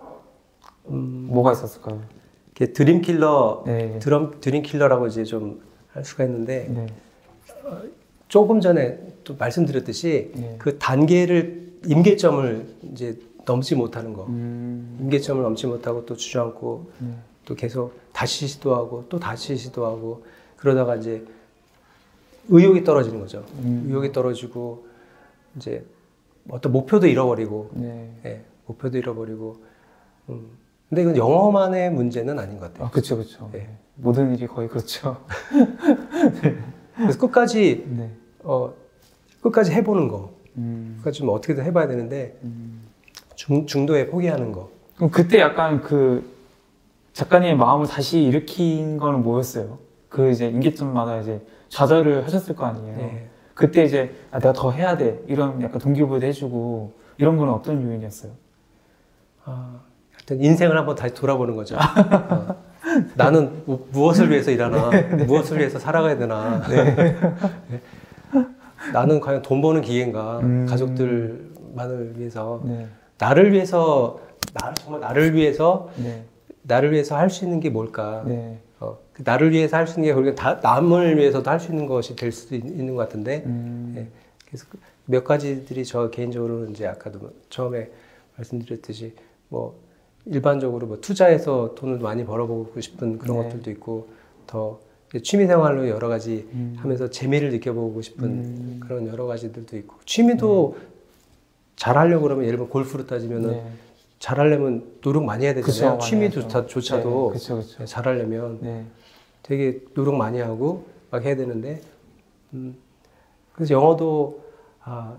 음, 뭐가 있었을까요? 이렇게 드림킬러, 네. 드럼, 드림킬러라고 이제 좀 할 수가 있는데 네. 조금 전에 또 말씀드렸듯이 네. 그 단계를 임계점을 이제 넘지 못하는 거, 음. 임계점을 넘지 못하고 또 주저앉고 네. 또 계속 다시 시도하고 또 다시 시도하고 그러다가 이제 의욕이 떨어지는 거죠. 음. 의욕이 떨어지고 이제 어떤 목표도 잃어버리고, 네. 예, 목표도 잃어버리고. 음. 근데 이건 영어만의 문제는 아닌 것 같아요. 아, 그렇죠, 그렇죠. 네. 모든 일이 거의 그렇죠. 그래서 끝까지 네. 어, 끝까지 해보는 거, 음. 끝까지 좀 어떻게든 해봐야 되는데 음. 중, 중도에 포기하는 거. 그럼 그때 약간 그 작가님의 마음을 다시 일으킨 거는 뭐였어요? 그 이제 임계점마다 이제 좌절을 하셨을 거 아니에요. 네. 그때 이제 아, 내가 더 해야 돼 이런 약간 동기부여도 해주고 이런 거는 어떤 요인이었어요? 아, 하여튼 인생을 한번 다시 돌아보는 거죠. 어. 나는 무, 무엇을 위해서 일하나, 네. 무엇을 위해서 살아가야 되나. 네. 네. 나는 과연 돈 버는 기회인가, 음. 가족들만을 위해서, 네. 나를 위해서, 나, 정말 나를 위해서, 네. 나를 위해서 할 수 있는 게 뭘까. 네. 어, 그 나를 위해서 할 수 있는 게 그러니까 다, 남을 위해서도 할 수 있는 것이 될 수도 있, 있는 것 같은데, 음. 예. 그래서 그 몇 가지들이 저 개인적으로 이제 아까도 처음에 말씀드렸듯이 뭐 일반적으로 뭐 투자해서 돈을 많이 벌어보고 싶은 그런 네. 것들도 있고 더 취미생활로 여러 가지 음. 하면서 재미를 느껴보고 싶은 음. 그런 여러 가지들도 있고 취미도 네. 잘하려고 그러면 예를 들면 골프로 따지면은 네. 잘하려면 노력 많이 해야 되잖아요. 그쵸, 취미도 많이 하죠. 조차도 네. 그쵸, 그쵸. 잘하려면 네. 되게 노력 많이 하고 막 해야 되는데 음, 그래서 영어도 아,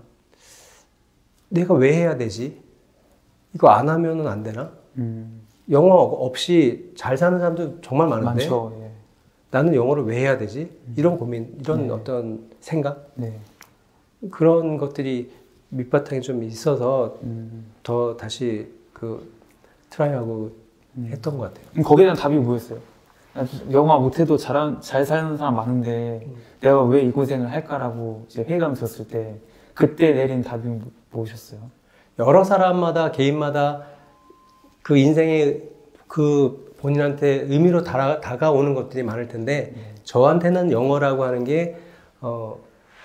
내가 왜 해야 되지? 이거 안 하면은 안 되나? 음. 영어 없이 잘 사는 사람도 정말 많은데 많죠. 예. 나는 영어를 왜 해야 되지? 이런 고민, 이런 네. 어떤 생각? 네. 그런 것들이 밑바탕에 좀 있어서 음. 더 다시 그 트라이하고 음. 했던 것 같아요. 그럼 거기에 대한 답이 뭐였어요? 영어 못해도 잘, 잘 사는 사람 많은데 내가 왜 이 고생을 할까라고 이제 회의감이 들었을 때 그때 내린 답이 무엇이었어요? 여러 사람마다 개인마다 그 인생의 그 본인한테 의미로 다가, 다가오는 것들이 많을 텐데 네. 저한테는 영어라고 하는 게 어,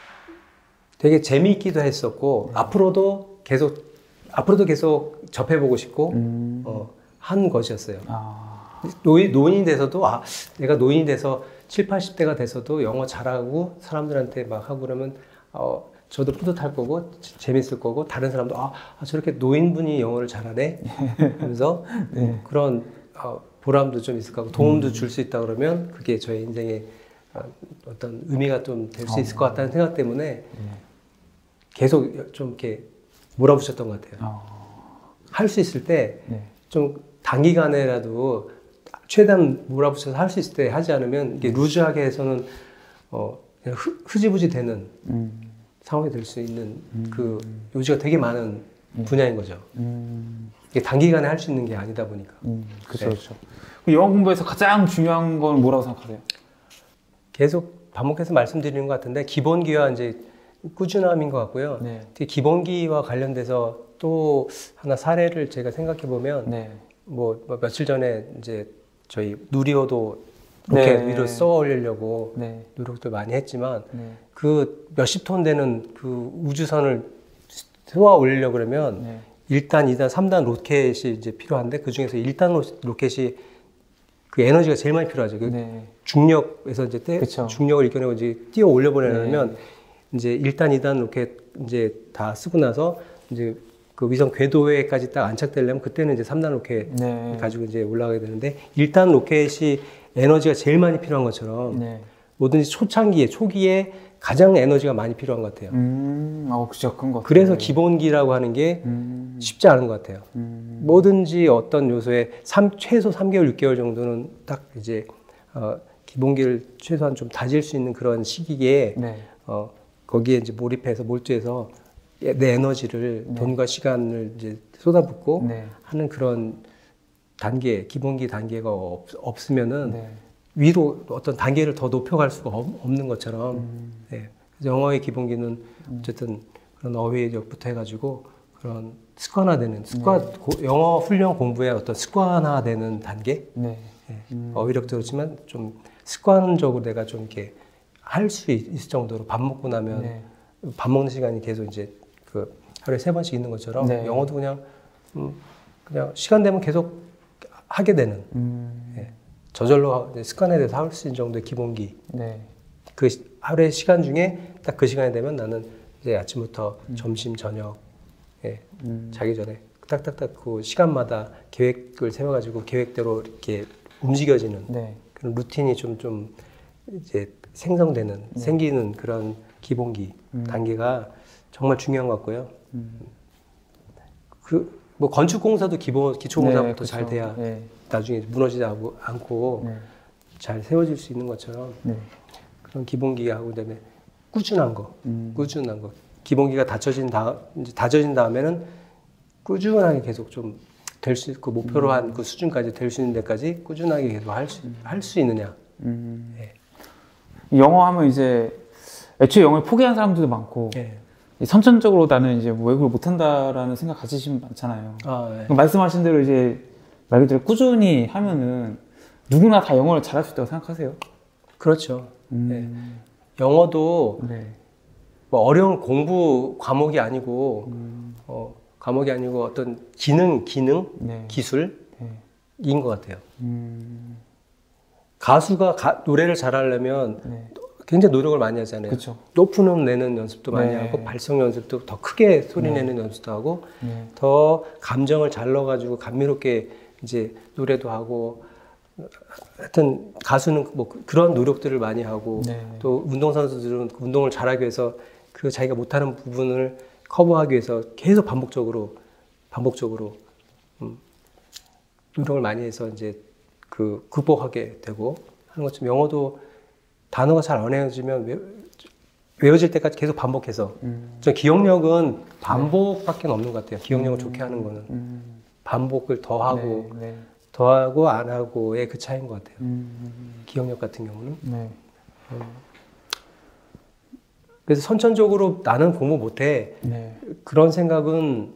되게 재미있기도 했었고 네. 앞으로도 계속 앞으로도 계속 접해보고 싶고 음. 어, 한 것이었어요. 아. 노인, 노인이 돼서도 아 내가 노인이 돼서 칠십, 팔십 대가 돼서도 영어 잘하고 사람들한테 막 하고 그러면 어, 저도 뿌듯할 거고 재밌을 거고 다른 사람도 아, 아 저렇게 노인분이 영어를 잘하네 하면서 네. 그런 어, 보람도 좀 있을 거고 도움도 음. 줄 수 있다 그러면 그게 저의 인생의 어, 어떤 의미가 좀 될 수 어. 있을 것 같다는 생각 때문에 네. 계속 좀 이렇게 몰아붙였던 것 같아요. 어. 할 수 있을 때 네. 좀 단기간에라도 최대한 몰아붙여서 할 수 있을 때 하지 않으면 이게 루즈하게 해서는 어, 그냥 흐, 흐지부지 되는 음. 상황이 될 수 있는 음. 그 요지가 되게 많은 음. 분야인 거죠. 음. 이게 단기간에 할 수 있는 게 아니다 보니까. 음. 그렇죠, 네. 그렇죠. 영어 공부에서 가장 중요한 건 뭐라고 생각하세요? 계속 반복해서 말씀드리는 것 같은데 기본기와 이제 꾸준함인 것 같고요. 네. 특히 기본기와 관련돼서 또 하나 사례를 제가 생각해 보면 네. 뭐, 뭐 며칠 전에 이제 저희 누리호도 로켓 네. 위로 쏘아 올리려고 네. 노력도 많이 했지만 네. 그 몇십 톤 되는 그 우주선을 쏘아 올리려고 그러면 네. 일 단, 이 단, 삼 단 로켓이 이제 필요한데 그 중에서 일 단 로켓이 그 에너지가 제일 많이 필요하죠. 그 네. 중력에서 이제 떼, 그쵸. 중력을 이겨내고 이제 뛰어 올려보내려면 네. 이제 일 단, 이 단 로켓 이제 다 쓰고 나서 이제 그 위성 궤도에까지 딱 안착되려면 그때는 이제 삼 단 로켓 네. 가지고 이제 올라가게 되는데 일 단 로켓이 에너지가 제일 많이 필요한 것처럼 네. 뭐든지 초창기에 초기에 가장 에너지가 많이 필요한 것 같아요. 음. 어, 그죠. 그런 것 같아요. 그래서 기본기라고 하는 게 음. 쉽지 않은 것 같아요. 음. 뭐든지 어떤 요소에 삼, 최소 삼 개월, 육 개월 정도는 딱 이제 어, 기본기를 최소한 좀 다질 수 있는 그런 시기에 네. 어, 거기에 이제 몰입해서 몰두해서 내 에너지를 네. 돈과 시간을 이제 쏟아붓고 네. 하는 그런 단계, 기본기 단계가 없, 없으면은 네. 위로 어떤 단계를 더 높여갈 수가 없, 없는 것처럼 음. 네. 그래서 영어의 기본기는 어쨌든 그런 어휘력부터 해가지고 그런 습관화되는 습관 네. 고, 영어 훈련 공부의 어떤 습관화되는 단계 네. 네. 음. 어휘력도 그렇지만 좀 습관적으로 내가 좀 이렇게 할 수 있을 정도로 밥 먹고 나면 네. 밥 먹는 시간이 계속 이제 그 하루에 세 번씩 있는 것처럼 네. 영어도 그냥 음 그냥 시간 되면 계속 하게 되는 음. 예. 저절로 습관에 대해서 할 수 있는 정도의 기본기 네. 그 시- 하루의 시간 중에 딱 그 시간이 되면 나는 이제 아침부터 음. 점심 저녁 예. 음. 자기 전에 딱딱딱 그 시간마다 계획을 세워가지고 계획대로 이렇게 움직여지는 네. 그런 루틴이 좀 좀 이제 생성되는 네. 생기는 그런 기본기 음. 단계가 정말 중요한 것 같고요. 음. 그 뭐 건축 공사도 기본 기초 공사부터 네, 잘 그쵸. 돼야 네. 나중에 무너지지 않고, 않고 네. 잘 세워질 수 있는 것처럼 네. 그런 기본기하고 그다음에 꾸준한 거, 음. 꾸준한 거. 기본기가 다져진 다 이제 다져진 다음에는 꾸준하게 계속 좀 될 수 있고 목표로 음. 한 그 수준까지 될 수 있는 데까지 꾸준하게 계속 할 수 할 수 있느냐. 음. 예. 영어 하면 이제 애초에 영어를 포기한 사람들도 많고 예. 선천적으로 나는 이제 뭐 외국을 못한다라는 생각 가지시는 분 많잖아요. 아, 예. 말씀하신 대로 이제 말 그대로 꾸준히 하면은 누구나 다 영어를 잘할 수 있다고 생각하세요? 그렇죠. 음. 영어도 네. 뭐 어려운 공부 과목이 아니고 음. 어, 과목이 아니고 어떤 기능, 기능, 네. 기술인 네. 것 같아요. 음. 가수가 가- 노래를 잘하려면 네. 굉장히 노력을 많이 하잖아요. 그쵸. 높은 음 내는 연습도 많이 네. 하고 발성 연습도 더 크게 소리 네. 내는 연습도 하고 네. 더 감정을 잘 넣어가지고 감미롭게 이제 노래도 하고 하여튼 가수는 뭐 그- 그런 노력들을 많이 하고 네. 또 운동선수들은 그 운동을 잘하기 위해서 그 자기가 못하는 부분을 커버하기 위해서 계속 반복적으로 반복적으로 음, 노력을 많이 해서 이제 그 극복하게 되고 하는 것처럼 영어도 단어가 잘 안 외워지면 외, 외워질 때까지 계속 반복해서 음. 저 기억력은 반복밖에 없는 것 같아요. 기억력을 좋게 하는 거는 음. 반복을 더 하고 네. 네. 더 하고 안 하고의 그 차이인 것 같아요. 음. 기억력 같은 경우는. 네. 그래서 선천적으로 나는 공부 못해 네. 그런 생각은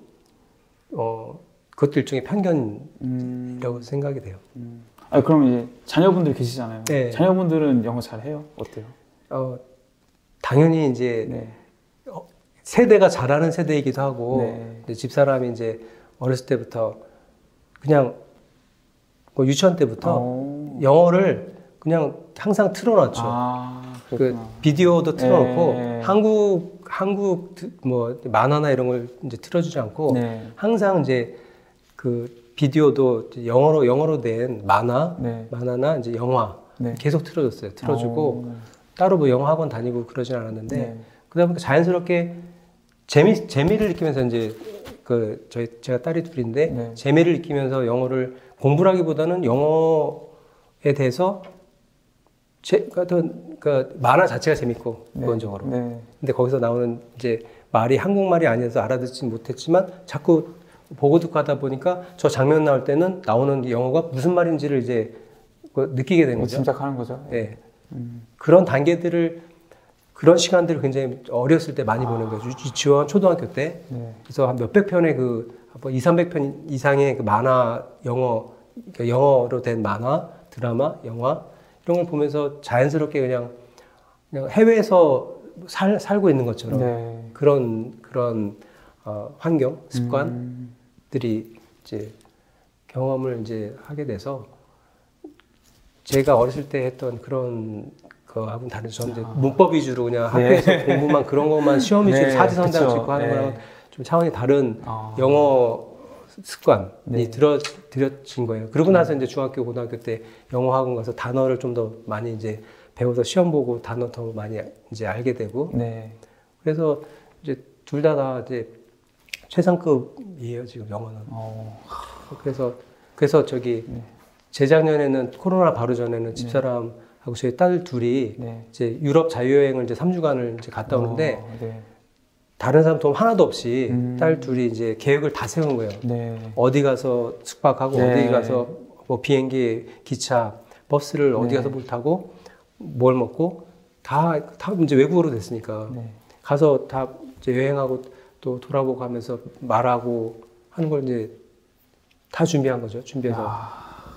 어 그것도 일종의 편견이라고 음. 생각이 돼요. 음. 아, 그럼 이제 자녀분들 계시잖아요. 네. 자녀분들은 영어 잘해요? 어때요? 어 당연히 이제 네. 어, 세대가 잘하는 세대이기도 하고 네. 이제 집사람이 이제 어렸을 때부터 그냥 뭐 유치원 때부터 오. 영어를 그냥 항상 틀어놨죠. 아, 그 그렇구나. 비디오도 틀어놓고 네. 한국 한국 드- 뭐 만화나 이런 걸 이제 틀어주지 않고 네. 항상 이제 그 비디오도 이제 영어로 영어로 된 만화 네. 만화나 이제 영화 네. 계속 틀어줬어요. 틀어주고 오. 따로 뭐 영어 학원 다니고 그러진 않았는데 네. 그러다 보니까 자연스럽게 재미 재미를 느끼면서 이제 그 저희 제가 딸이 둘인데 네. 재미를 느끼면서 영어를 공부라기보다는 영어에 대해서 제 어떤 그 만화 자체가 재밌고 네. 기본적으로. 네. 근데 거기서 나오는 이제 말이 한국말이 아니어서 알아듣지 못했지만 자꾸 보고 듣고 하다 보니까 저 장면 나올 때는 나오는 영어가 무슨 말인지를 이제 그 느끼게 된 뭐 거죠. 짐작하는 거죠. 예. 음. 그런 단계들을 그런 시간들을 굉장히 어렸을 때 많이 보는 거죠. 유치원, 초등학교 때. 네. 그래서 한 몇백 편의 그, 뭐 이삼백 편 이상의 그 만화, 영어, 그러니까 영어로 된 만화, 드라마, 영화, 이런 걸 보면서 자연스럽게 그냥, 그냥 해외에서 살, 살고 있는 것처럼 네. 그런, 그런, 어, 환경, 습관들이 음. 이제 경험을 이제 하게 돼서 제가 어렸을 때 했던 그런 거하고는 다르죠. 저는 이제 문법 위주로 그냥 학교에서 네. 공부만 그런 것만 시험 위주로 네, 사지선다를 그쵸. 찍고 하는 네. 거랑 좀 차원이 다른 아. 영어 습관이 네. 들어, 들여진 거예요. 그러고 나서 이제 중학교, 고등학교 때 영어 학원 가서 단어를 좀 더 많이 이제 배워서 시험 보고 단어 더 많이 이제 알게 되고 네. 그래서 이제 둘 다 다 이제 최상급이에요, 지금 영어는. 어. 그래서, 그래서 저기 네. 재작년에는 코로나 바로 전에는 집사람 하고 저희 딸 둘이 네. 이제 유럽 자유여행을 이제 삼 주간을 이제 갔다 오는데 어, 네. 다른 사람 도움 하나도 없이 음. 딸 둘이 이제 계획을 다 세운 거예요. 네. 어디 가서 숙박하고 네. 어디 가서 뭐 비행기, 기차, 버스를 어디 네. 가서 뭘 타고 뭘 먹고 다, 다 이제 외국어로 됐으니까 네. 가서 다 이제 여행하고 또 돌아보고 하면서 말하고 하는 걸 이제 다 준비한 거죠. 준비해서. 아.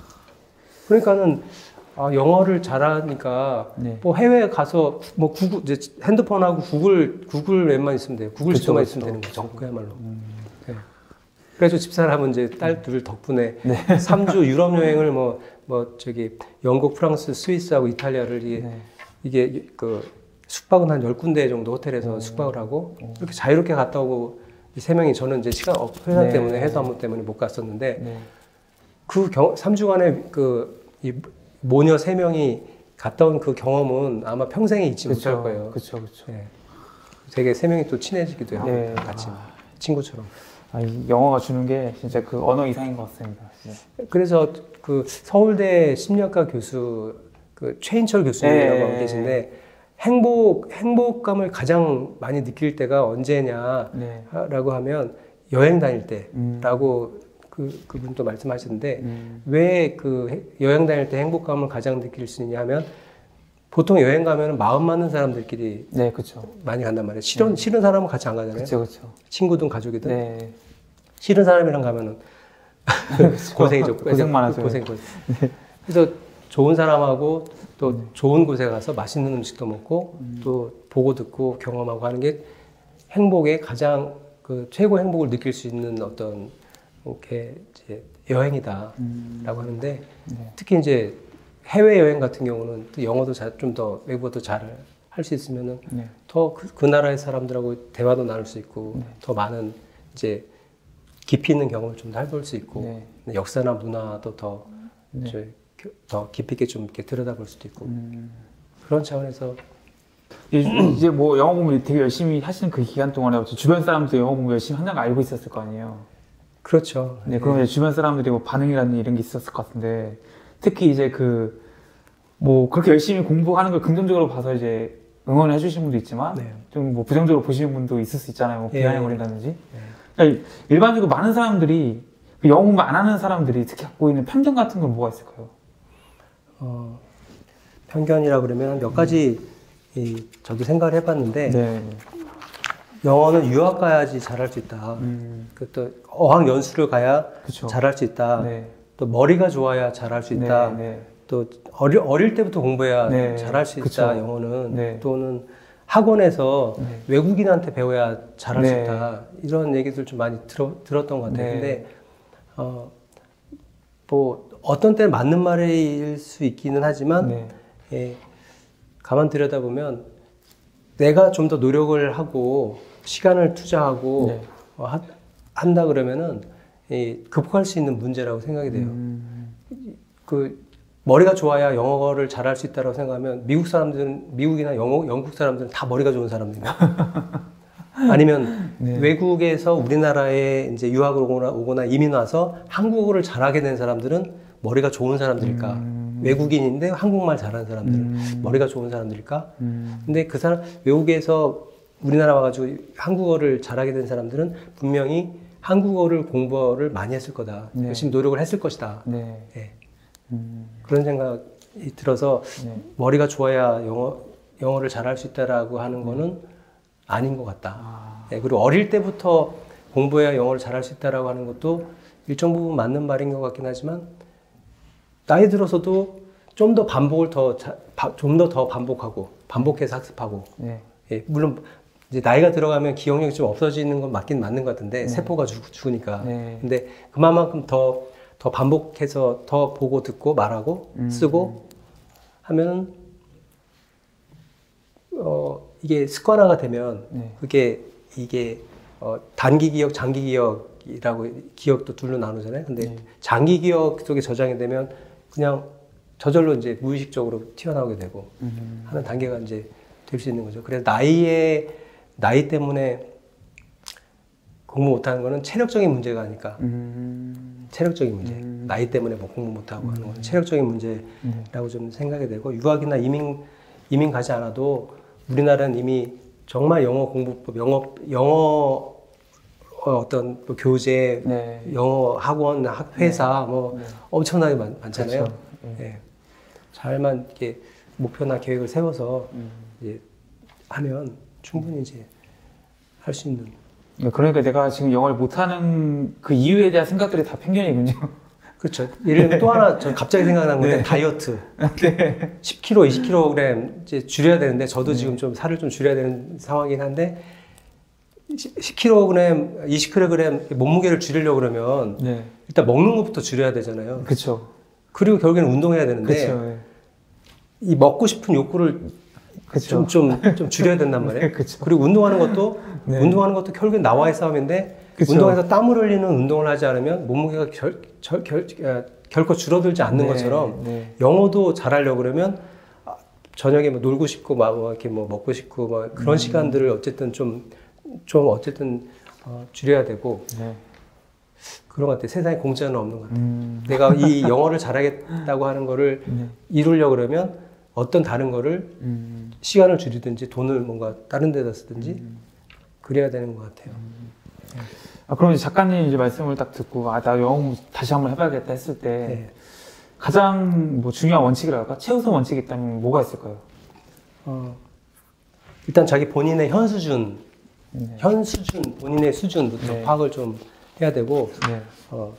그러니까는 아, 영어를 잘하니까 네. 뭐 해외에 가서 뭐 구글 이제 핸드폰하고 구글 구글 앱만 있으면 돼요. 구글 그쵸, 지도만 그쵸. 있으면 되는 거죠. 그야말로. 음. 네. 그래서 집사람은 이제 딸 둘 덕분에 네. 삼 주 유럽 여행을 뭐 뭐 저기 영국, 프랑스, 스위스하고 이탈리아를 이게, 네. 이게 그 숙박은 한 열 군데 정도 호텔에서 오. 숙박을 하고 이렇게 자유롭게 갔다 오고 이 세 명이 저는 이제 시간 없 회사 네. 때문에 회사 업무 때문에 못 갔었는데 네. 그 삼 주간의 그 이 모녀 세 명이 갔다 온 그 경험은 아마 평생에 잊지 그쵸. 못할 거예요. 그렇죠, 그렇죠. 네. 되게 세 명이 또 친해지기도 하고 네. 같이 아. 친구처럼. 아, 이 영어가 주는 게 진짜 그 언어 이상인 것 같습니다. 진짜. 그래서 그 서울대 심리학과 교수 그 최인철 교수님이라고 네. 계신데 행복 행복감을 가장 많이 느낄 때가 언제냐라고 네. 하면 여행 다닐 음. 때라고 그 그분도 말씀하시는데 음. 왜 그 여행 다닐 때 행복감을 가장 느낄 수 있냐 하면 보통 여행 가면 마음 맞는 사람들끼리 네, 그렇죠. 많이 간단 말이에요. 싫은 싫은 사람은 같이 안 가잖아요. 그렇죠, 그렇죠. 친구든 가족이든 네. 싫은 사람이랑 가면은 고생이죠. 고생만 하죠. 고생, 고생. 그래서 좋은 사람하고 또 좋은 곳에 가서 맛있는 음식도 먹고 음. 또 보고 듣고 경험하고 하는 게 행복의 가장 그 최고 행복을 느낄 수 있는 어떤 이렇게 이제 여행이다라고 음. 하는데 네. 특히 이제 해외 여행 같은 경우는 또 영어도 좀 더 외국어도 잘 할 수 있으면은 네. 더 그 그 나라의 사람들하고 대화도 나눌 수 있고 네. 더 많은 이제 깊이 있는 경험을 좀 더 해볼 수 있고 네. 역사나 문화도 더, 네. 저, 더 깊이 있게 좀 이렇게 들여다볼 수도 있고 음. 그런 차원에서 이제 이제 뭐 영어 공부 되게 열심히 하시는 그 기간 동안에 주변 사람도 영어 공부 열심히 한다는 거 알고 있었을 거 아니에요. 그렇죠. 네, 그러면 이제 주변 사람들이 뭐 반응이라는 이런 게 있었을 것 같은데 특히 이제 그 뭐 그렇게 열심히 공부하는 걸 긍정적으로 봐서 이제 응원해 주시는 분도 있지만 네. 좀 뭐 부정적으로 보시는 분도 있을 수 있잖아요. 뭐 예. 비아냥 거린다든지. 그러니까 일반적으로 많은 사람들이 영어 공부 안 하는 사람들이 특히 갖고 있는 편견 같은 건 뭐가 있을까요? 어, 편견이라 그러면 몇 가지 이, 저도 생각을 해봤는데 네. 영어는 유학 가야지 잘할 수 있다. 음. 그 또 어학 연수를 가야 그쵸. 잘할 수 있다. 네. 또 머리가 좋아야 잘할 수 있다. 네, 네. 또 어릴, 어릴 때부터 공부해야 네, 잘할 수 있다. 그쵸. 영어는 네. 또는 학원에서 네. 외국인한테 배워야 잘할 수 네. 있다. 이런 얘기들 좀 많이 들어, 들었던 것 같아요. 네. 근데 어, 뭐 어떤 때는 맞는 말일 수 있기는 하지만 네. 예, 가만 들여다보면 내가 좀 더 노력을 하고 시간을 투자하고 네. 어, 하, 한다 그러면은 이, 극복할 수 있는 문제라고 생각이 돼요. 음. 그 머리가 좋아야 영어를 잘할 수 있다고 생각하면 미국 사람들은 미국이나 영어, 영국 사람들은 다 머리가 좋은 사람들이에요. 아니면 네. 외국에서 우리나라에 이제 유학을 오거나, 오거나 이민 와서 한국어를 잘하게 된 사람들은 머리가 좋은 사람들일까? 음. 외국인인데 한국말 잘하는 사람들은 음. 머리가 좋은 사람들일까? 음. 근데 그 사람 외국에서 우리나라 와가지고 한국어를 잘하게 된 사람들은 분명히 한국어를 공부를 많이 했을 거다. 네. 열심히 노력을 했을 것이다. 네. 예. 음. 그런 생각이 들어서 네. 머리가 좋아야 영어, 영어를 잘할 수 있다라고 하는 거는 아닌 것 같다. 아. 예, 그리고 어릴 때부터 공부해야 영어를 잘할 수 있다라고 하는 것도 일정 부분 맞는 말인 것 같긴 하지만 나이 들어서도 좀 더 반복을 더, 좀 더 더 반복하고 반복해서 학습하고 네. 예, 물론 이제 나이가 들어가면 기억력이 좀 없어지는 건 맞긴 맞는 것 같은데 네. 세포가 죽, 죽으니까 네. 근데 그만큼 더, 더 반복해서 더 보고 듣고 말하고 음. 쓰고 하면은 어, 이게 습관화가 되면 네. 그게 이게 어, 단기 기억, 장기 기억이라고 기억도 둘로 나누잖아요. 근데 네. 장기 기억 속에 저장이 되면 그냥 저절로 이제 무의식적으로 튀어나오게 되고 음. 하는 단계가 이제 될 수 있는 거죠. 그래서 나이에 나이 때문에 공부 못하는 거는 체력적인 문제가 아닐까. 음. 체력적인 문제. 음. 나이 때문에 뭐 공부 못하고 하는 건 음. 체력적인 문제라고 좀 생각이 되고, 유학이나 이민, 이민 가지 않아도 우리나라는 이미 정말 영어 공부법, 영어, 영어 어, 어떤 뭐 교재, 네. 영어 학원, 학, 회사 뭐 네. 엄청나게 많, 많잖아요. 그렇죠. 네. 예. 잘만 이렇게 목표나 계획을 세워서 음. 이제 하면 충분히 이제 할 수 있는. 그러니까 내가 지금 영어를 못하는 그 이유에 대한 생각들이 다 편견이군요. 그렇죠. 예를 들면 또 하나 저 갑자기 생각난 건데 네. 다이어트. 네. 십 킬로그램, 이십 킬로그램 이제 줄여야 되는데 저도 네. 지금 좀 살을 좀 줄여야 되는 상황이긴 한데 십 킬로그램, 이십 킬로그램 몸무게를 줄이려고 그러면 네. 일단 먹는 것부터 줄여야 되잖아요. 그렇죠. 그리고 결국에는 운동해야 되는데 그렇죠. 이 먹고 싶은 욕구를 그렇죠. 좀, 좀, 좀 줄여야 된단 말이에요. 그렇죠. 그리고 운동하는 것도 네. 운동하는 것도 결국엔 나와의 싸움인데 그쵸. 운동에서 땀을 흘리는 운동을 하지 않으면 몸무게가 결, 결, 결, 아, 결코 줄어들지 않는 네. 것처럼 네. 영어도 잘하려고 그러면 아, 저녁에 뭐 놀고 싶고 막 뭐 이렇게 뭐 먹고 싶고 뭐 그런 음. 시간들을 어쨌든 좀, 좀 어쨌든 어, 줄여야 되고 네. 그런 것 같아요. 세상에 공짜는 없는 것 같아요. 음. 내가 이 영어를 잘하겠다고 하는 거를 네. 이루려고 그러면 어떤 다른 거를 음. 시간을 줄이든지 돈을 뭔가 다른 데다 쓰든지 음. 그래야 되는 것 같아요. 아, 그럼 이제 작가님 이제 말씀을 딱 듣고, 아, 나 영어 다시 한번 해봐야겠다 했을 때, 네. 가장 뭐 중요한 원칙이랄까? 최우선 원칙이 있다면 뭐가 있을까요? 어, 일단 자기 본인의 현 수준, 네. 현 수준, 본인의 수준부터 네. 파악을 좀 해야 되고, 네. 어,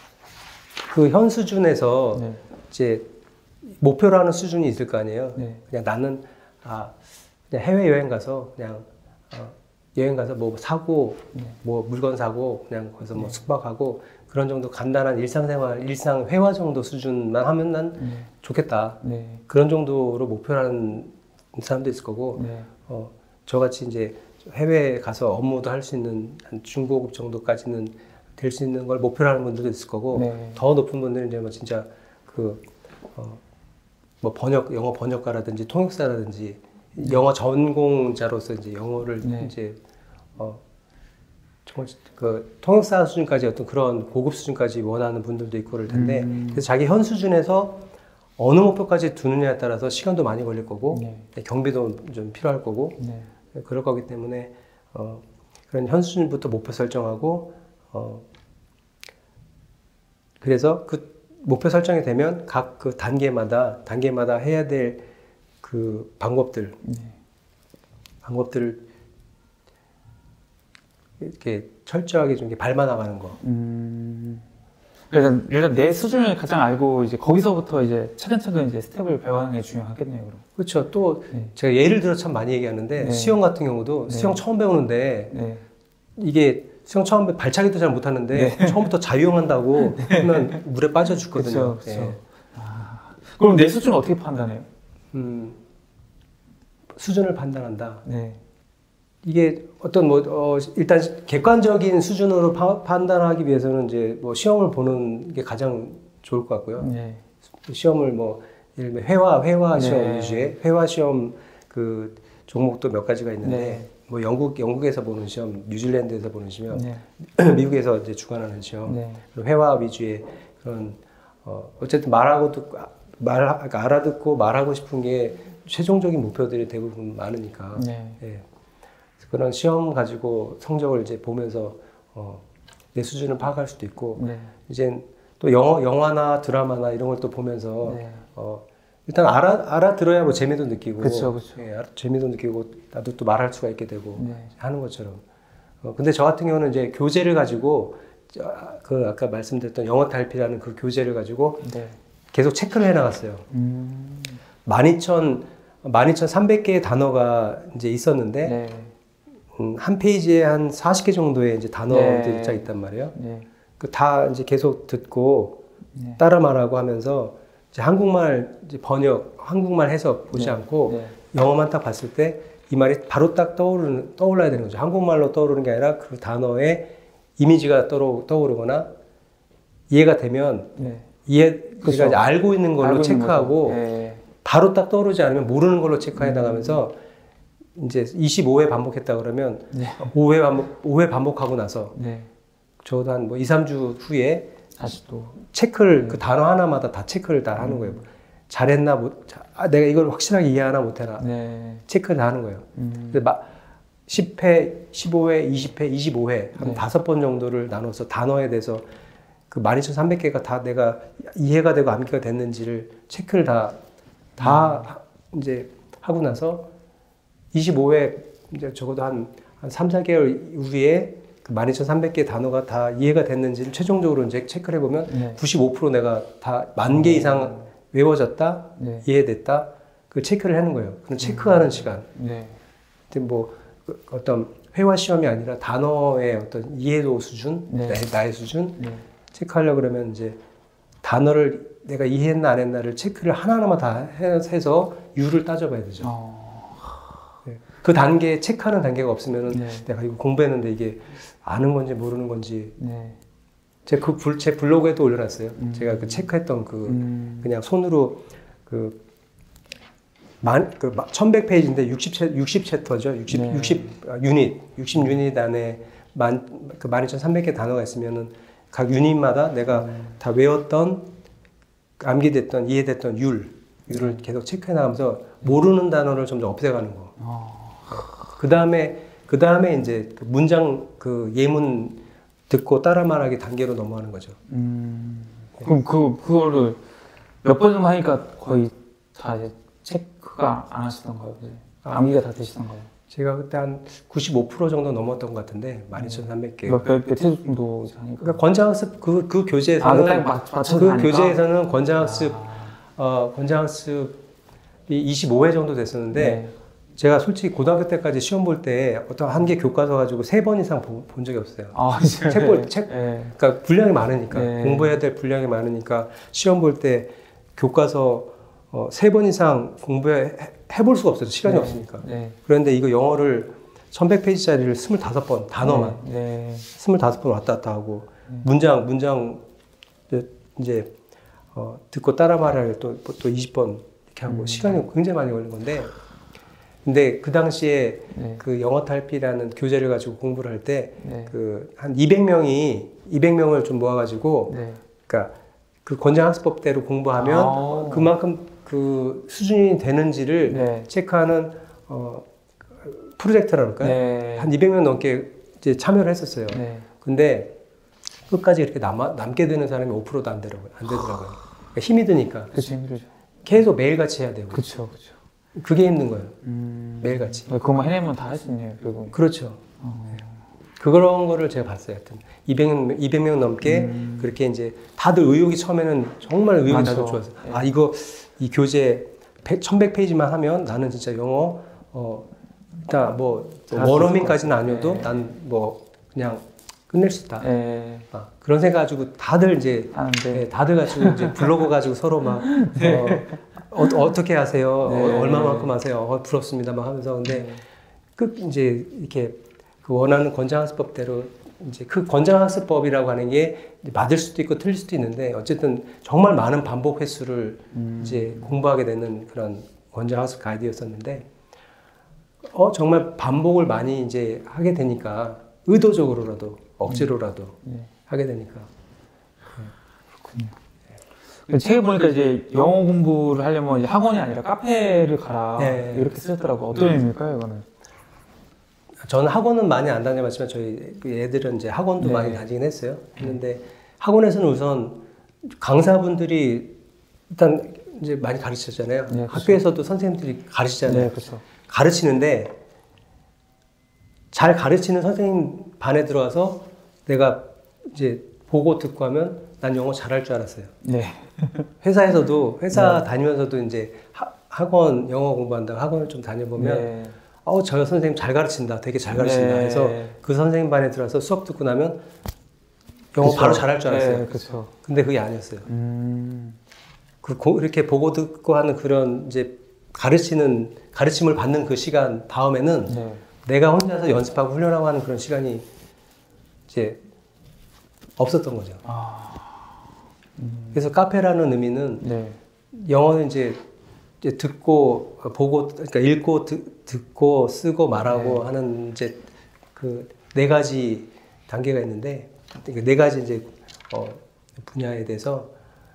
그 현 수준에서 네. 이제 목표로 하는 수준이 있을 거 아니에요. 네. 그냥 나는, 아, 그냥 해외여행 가서 그냥, 어, 여행 가서 뭐 사고, 네. 뭐 물건 사고, 그냥 거기서 뭐 네. 숙박하고, 그런 정도 간단한 일상생활, 일상 회화 정도 수준만 하면 난 네. 좋겠다. 네. 그런 정도로 목표로 하는 사람도 있을 거고, 네. 어, 저같이 이제 해외에 가서 업무도 할 수 있는 한 중고급 정도까지는 될 수 있는 걸 목표로 하는 분들도 있을 거고, 네. 더 높은 분들은 이제 뭐 진짜 그, 어, 뭐 번역, 영어 번역가라든지 통역사라든지 영어 전공자로서 이제 영어를 네. 이제, 어, 정말 그 통역사 수준까지 어떤 그런 고급 수준까지 원하는 분들도 있고 그럴 텐데, 음. 그래서 자기 현 수준에서 어느 목표까지 두느냐에 따라서 시간도 많이 걸릴 거고, 네. 경비도 좀 필요할 거고, 네. 그럴 거기 때문에, 어, 그런 현 수준부터 목표 설정하고, 어, 그래서 그 목표 설정이 되면 각 그 단계마다, 단계마다 해야 될 그 방법들, 네. 방법들을 이렇게 철저하게 좀 이렇게 밟아 나가는 거. 음. 일단, 일단 내 수준을 가장 알고, 이제 거기서부터 이제 차근차근 이제 스텝을 배워가는 게 중요하겠네요, 그럼. 그렇죠. 또 네. 제가 예를 들어 참 많이 얘기하는데, 네. 수영 같은 경우도 네. 수영 처음 배우는데, 네. 이게 수영 처음 배 발차기도 잘 못하는데, 네. 처음부터 자유형한다고 하면 물에 빠져 죽거든요. 그쵸, 그쵸. 예. 아. 그럼 내 수준을 어떻게 판단해요? 음, 수준을 판단한다. 네. 이게 어떤 뭐, 어, 일단 객관적인 수준으로 파, 판단하기 위해서는 이제 뭐 시험을 보는 게 가장 좋을 것 같고요. 네. 시험을 뭐, 예를 들면 회화, 회화 시험 네. 위주의 회화 시험 그 종목도 몇 가지가 있는데, 네. 뭐 영국, 영국에서 보는 시험, 뉴질랜드에서 보는 시험, 네. 미국에서 이제 주관하는 시험, 네. 회화 위주의 그런, 어, 어쨌든 말하고 듣고, 말, 그러니까 알아듣고 말하고 싶은 게 최종적인 목표들이 대부분 많으니까. 네. 예. 그런 시험 가지고 성적을 이제 보면서 어, 내 수준을 파악할 수도 있고, 네. 이제 또 영어, 영화나 드라마나 이런 걸 또 보면서 네. 어, 일단 알아 알아들어야 뭐 재미도 느끼고, 그쵸, 그쵸. 예, 알아- 재미도 느끼고 나도 또 말할 수가 있게 되고 네. 하는 것처럼. 어, 근데 저 같은 경우는 이제 교재를 가지고 저, 그 아까 말씀드렸던 영어 탈피라는 그 교재를 가지고 네. 계속 체크를 해 나갔어요. 음. 만 이천 만 이천삼백 개의 단어가 이제 있었는데. 네. 음, 한 페이지에 한 사십 개 정도의 이제 단어들이 네. 짜 있단 말이에요. 네. 그 다 이제 계속 듣고 네. 따라 말하고 하면서 이제 한국말 이제 번역, 한국말 해석 보지 네. 않고 네. 영어만 딱 봤을 때 이 말이 바로 딱 떠오르는, 떠올라야 되는 거죠. 한국말로 떠오르는 게 아니라 그 단어의 이미지가 떠오르, 떠오르거나 이해가 되면 네. 이해, 그쵸. 우리가 이제 알고 있는 걸로 알고 있는 체크하고 거죠. 네. 바로 딱 떠오르지 않으면 모르는 걸로 체크해 나가면서 이제 이십오 회 반복했다 그러면 네. 오 회 반복, 오 회 반복하고 나서 네. 적어도 한 뭐 이, 삼 주 후에 다시 또. 체크를, 그 단어 하나마다 다 체크를 다 하는 거예요. 잘했나, 못, 자, 아, 내가 이걸 확실하게 이해하나 못하나. 네. 체크를 다 하는 거예요. 음. 그래서 막 십 회, 십오 회, 이십 회, 이십오 회, 한 네. 다섯 번 정도를 나눠서 단어에 대해서 그 만 이천삼백 개가 다 내가 이해가 되고 암기가 됐는지를 체크를 다, 다 음. 이제 하고 나서 이십오 회, 이제 적어도 한, 한 삼, 사 개월 이후에 그 만 이천삼백 개 단어가 다 이해가 됐는지를 최종적으로 이제 체크를 해보면 네. 구십오 퍼센트 내가 다 만 개 이상 외워졌다, 네. 이해됐다, 그 체크를 하는 거예요. 그럼 체크하는 음. 시간. 네. 근데 뭐 그 어떤 회화 시험이 아니라 단어의 어떤 이해도 수준, 네. 나의, 나의 수준 네. 체크하려고 체크하려고 그러면 이제 단어를 내가 이해했나 안 했나를 체크를 하나하나 다 해서 유를 따져봐야 되죠. 어. 네. 그 단계 체크하는 단계가 없으면은 네. 내가 이거 공부했는데 이게 아는 건지 모르는 건지. 네. 제가 그 불, 제 블로그에도 올려놨어요. 음. 제가 그 체크했던 그 음. 그냥 손으로 그 만, 그, 천백 페이지인데 육십, 챕, 육십 챕터죠. 육십, 네. 육십 아, 유닛, 육십 유닛 안에 만, 그 만 이천삼백 개 단어가 있으면은 각 유닛마다 내가 음. 다 외웠던, 암기됐던, 이해됐던 율, 율을 계속 체크해 나가면서 모르는 단어를 점점 없애가는 거. 어. 그 다음에, 그 다음에 이제 그 문장, 그 예문 듣고 따라 말하기 단계로 넘어가는 거죠. 음. 그럼 그, 그거를 몇 번 정도 하니까 거의 다 이제 체크가 안 하시던가요? 이제 암기가 다 되시던가요? 제가 그때 한 구십오 퍼센트 정도 넘었던 것 같은데, 만 이천삼백 개. 몇, 몇, 몇회 정도 이제 하니까? 그러니까 권장학습 그, 그 교재에서는, 아, 그 딱 맞- 맞춰서 그 하니까? 교재에서는 권장학습, 아. 어, 권장학습이 이십오 회 정도 됐었는데, 네. 제가 솔직히 고등학교 때까지 시험 볼 때 어떤 한 개 교과서 가지고 세 번 이상 보, 본 적이 없어요. 아, 이제. 책 볼, 책, 네. 그러니까 분량이 많으니까, 네. 공부해야 될 분량이 많으니까, 시험 볼 때 교과서 어, 세 번 이상 공부해 볼 수가 없어요. 시간이 네. 없으니까. 네. 그런데 이거 영어를 천백 페이지짜리를 스물다섯 번, 단어만. 네. 네. 스물다섯 번 왔다 갔다 하고, 네. 문장, 문장, 이제, 어, 듣고 따라 말하를 또, 또 이십 번 이렇게 하고, 음. 시간이 굉장히 많이 걸린 건데, 근데 그 당시에 네. 그 영어 탈피라는 교재를 가지고 공부를 할 때, 네. 그, 한 이백 명이, 이백 명을 좀 모아가지고, 네. 그러니까 그 권장학습법대로 공부하면 아. 그만큼 그 수준이 되는지를 네. 체크하는, 어, 프로젝트라고 할까요? 네. 한 이백 명 넘게 이제 참여를 했었어요. 네. 근데 끝까지 이렇게 남아, 남게 되는 사람이 오 퍼센트도 안 되더라고요. 안 되더라고요. 그러니까 힘이 드니까. 그쵸, 힘들죠. 계속 매일같이 해야 되고. 그쵸, 그쵸. 그게 힘든 거예요. 음. 매일같이. 그것만 해내면 다 할 수 있네요, 결국. 그렇죠. 어. 그런 거를 제가 봤어요. 하여튼. 이백 명, 이백 명 넘게 음. 그렇게 이제 다들 의욕이 처음에는 정말 의욕이 많죠. 다들 좋았어요. 네. 아, 이거, 이 교재 천백 페이지만 하면 나는 진짜 영어, 어, 일단 뭐, 잘할 수 원어민까지는 있을 것 아니어도 같아요. 난 뭐, 그냥 끝낼 수 있다. 네. 아, 그런 생각 가지고 다들 이제 하는데. 네, 다들 가지고 이제 블로그 가지고 서로 막 어, 어, 떻게 하세요? 네. 어, 얼마만큼 하세요? 어, 부럽습니다. 막 하면서 근데 네. 끝 이제 이렇게 그 원하는 권장학습법대로 이제 그 권장학습법이라고 하는 게 맞을 수도 있고 틀릴 수도 있는데 어쨌든 정말 많은 반복 횟수를 음. 이제 공부하게 되는 그런 권장학습 가이드였었는데 어 정말 반복을 많이 이제 하게 되니까 의도적으로라도 억지로라도 네. 하게 되니까 책에 보니까 이제 영어 공부를 하려면 이제 학원이 아니라 카페를 가라. 네. 이렇게 쓰셨더라고요. 어떤 의미일까요, 이거는? 저는 학원은 많이 안 다녀봤지만 저희 그 애들은 이제 학원도 네. 많이 다니긴 했어요. 했는데 학원에서는 우선 강사분들이 일단 이제 많이 가르치잖아요. 네, 그렇죠. 학교에서도 선생님들이 가르치잖아요. 네, 그렇죠. 가르치는데 잘 가르치는 선생님 반에 들어가서 내가 이제 보고 듣고 하면 난 영어 잘할 줄 알았어요. 네. 회사에서도 회사 네. 다니면서도 이제 하, 학원 영어 공부한다고 학원을 좀 다녀보면 네. 어, 저 선생님 잘 가르친다. 되게 잘 가르친다. 네. 해서 그 선생님 반에 들어가서 수업 듣고 나면 영어 그쵸. 바로 잘할 줄 알았어요. 네, 그렇죠. 근데 그게 아니었어요. 음. 그 고, 이렇게 보고 듣고 하는 그런 이제 가르치는 가르침을 받는 그 시간 다음에는 네. 내가 혼자서 연습하고 훈련하고 하는 그런 시간이 이제 없었던 거죠. 아. 음. 그래서 카페라는 의미는 네. 영어는 이제 이제 듣고 보고 그러니까 읽고 듣, 듣고 쓰고 말하고 네. 하는 이제 그 네 가지 단계가 있는데 그 네 가지 이제 어, 분야에 대해서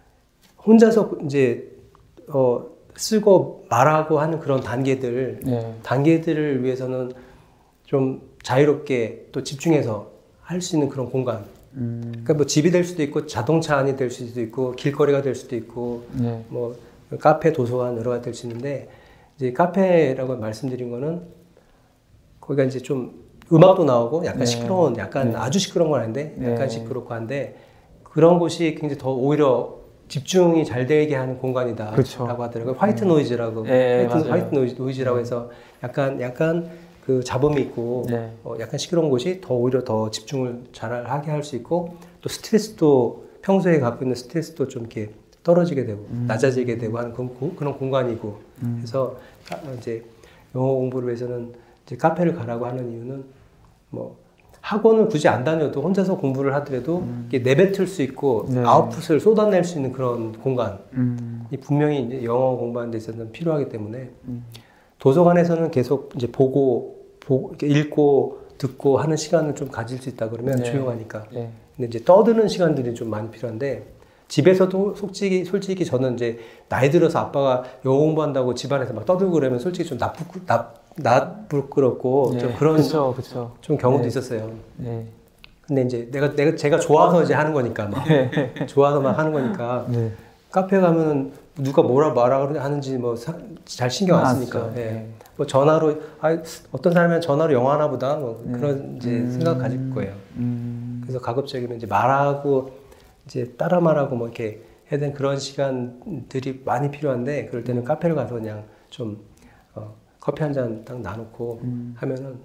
혼자서 이제 어, 쓰고 말하고 하는 그런 단계들 네. 단계들을 위해서는 좀 자유롭게 또 집중해서 할 수 있는 그런 공간. 음. 그러니까 뭐 집이 될 수도 있고 자동차 안이 될 수도 있고 길거리가 될 수도 있고 네. 뭐 카페, 도서관 여러 가지 될 수 있는데 이제 카페라고 말씀드린 거는 거기가 이제 좀 음악도 나오고 약간 네. 시끄러운 약간 네. 아주 시끄러운 건 아닌데 네. 약간 시끄럽고 한데 그런 곳이 굉장히 더 오히려 집중이 잘 되게 하는 공간이다 그렇죠. 라고 하더라고요. 화이트 노이즈라고 네, 화이트, 맞아요. 화이트 노이즈, 노이즈라고 해서 약간 약간 그 잡음이 있고 네. 어, 약간 시끄러운 곳이 더 오히려 더 집중을 잘 하게 할 수 있고 또 스트레스도 평소에 갖고 있는 스트레스도 좀 이렇게 떨어지게 되고 음. 낮아지게 되고 하는 그런, 고, 그런 공간이고 음. 그래서 카, 이제 영어 공부를 위해서는 이제 카페를 가라고 하는 이유는 뭐 학원을 굳이 안 다녀도 혼자서 공부를 하더라도 음. 이게 내뱉을 수 있고 네. 아웃풋을 쏟아낼 수 있는 그런 공간이 음. 분명히 이제 영어 공부하는 데 있어서는 필요하기 때문에 음. 도서관에서는 계속 이제 보고, 보고 이렇게 읽고 듣고 하는 시간을 좀 가질 수 있다 그러면 네. 조용하니까. 네. 근데 이제 떠드는 시간들이 좀 많이 필요한데 집에서도 솔직히 솔직히 저는 이제 나이 들어서 아빠가 영어 공부한다고 집안에서 막 떠들고 그러면 솔직히 좀 나쁘 나 나부끄럽고 네. 좀 그런 그쵸, 그쵸. 좀 경우도 네. 있었어요. 네. 근데 이제 내가 내가 제가 좋아서 이제 하는 거니까 막 좋아서 막 하는 거니까 네. 카페 가면은 누가 뭐라 말하 하는지 뭐 잘 신경 안 쓰니까. 안 쓰죠. 예. 네. 뭐 전화로 아 어떤 사람은 전화로 영화 하나 보다 뭐 네. 그런 이제 음. 생각 가질 거예요. 음. 그래서 가급적이면 이제 말하고 이제 따라 말하고 뭐 이렇게 해야 되는 그런 시간들이 많이 필요한데 그럴 때는 카페를 가서 그냥 좀 어, 커피 한 잔 딱 나놓고 음. 하면은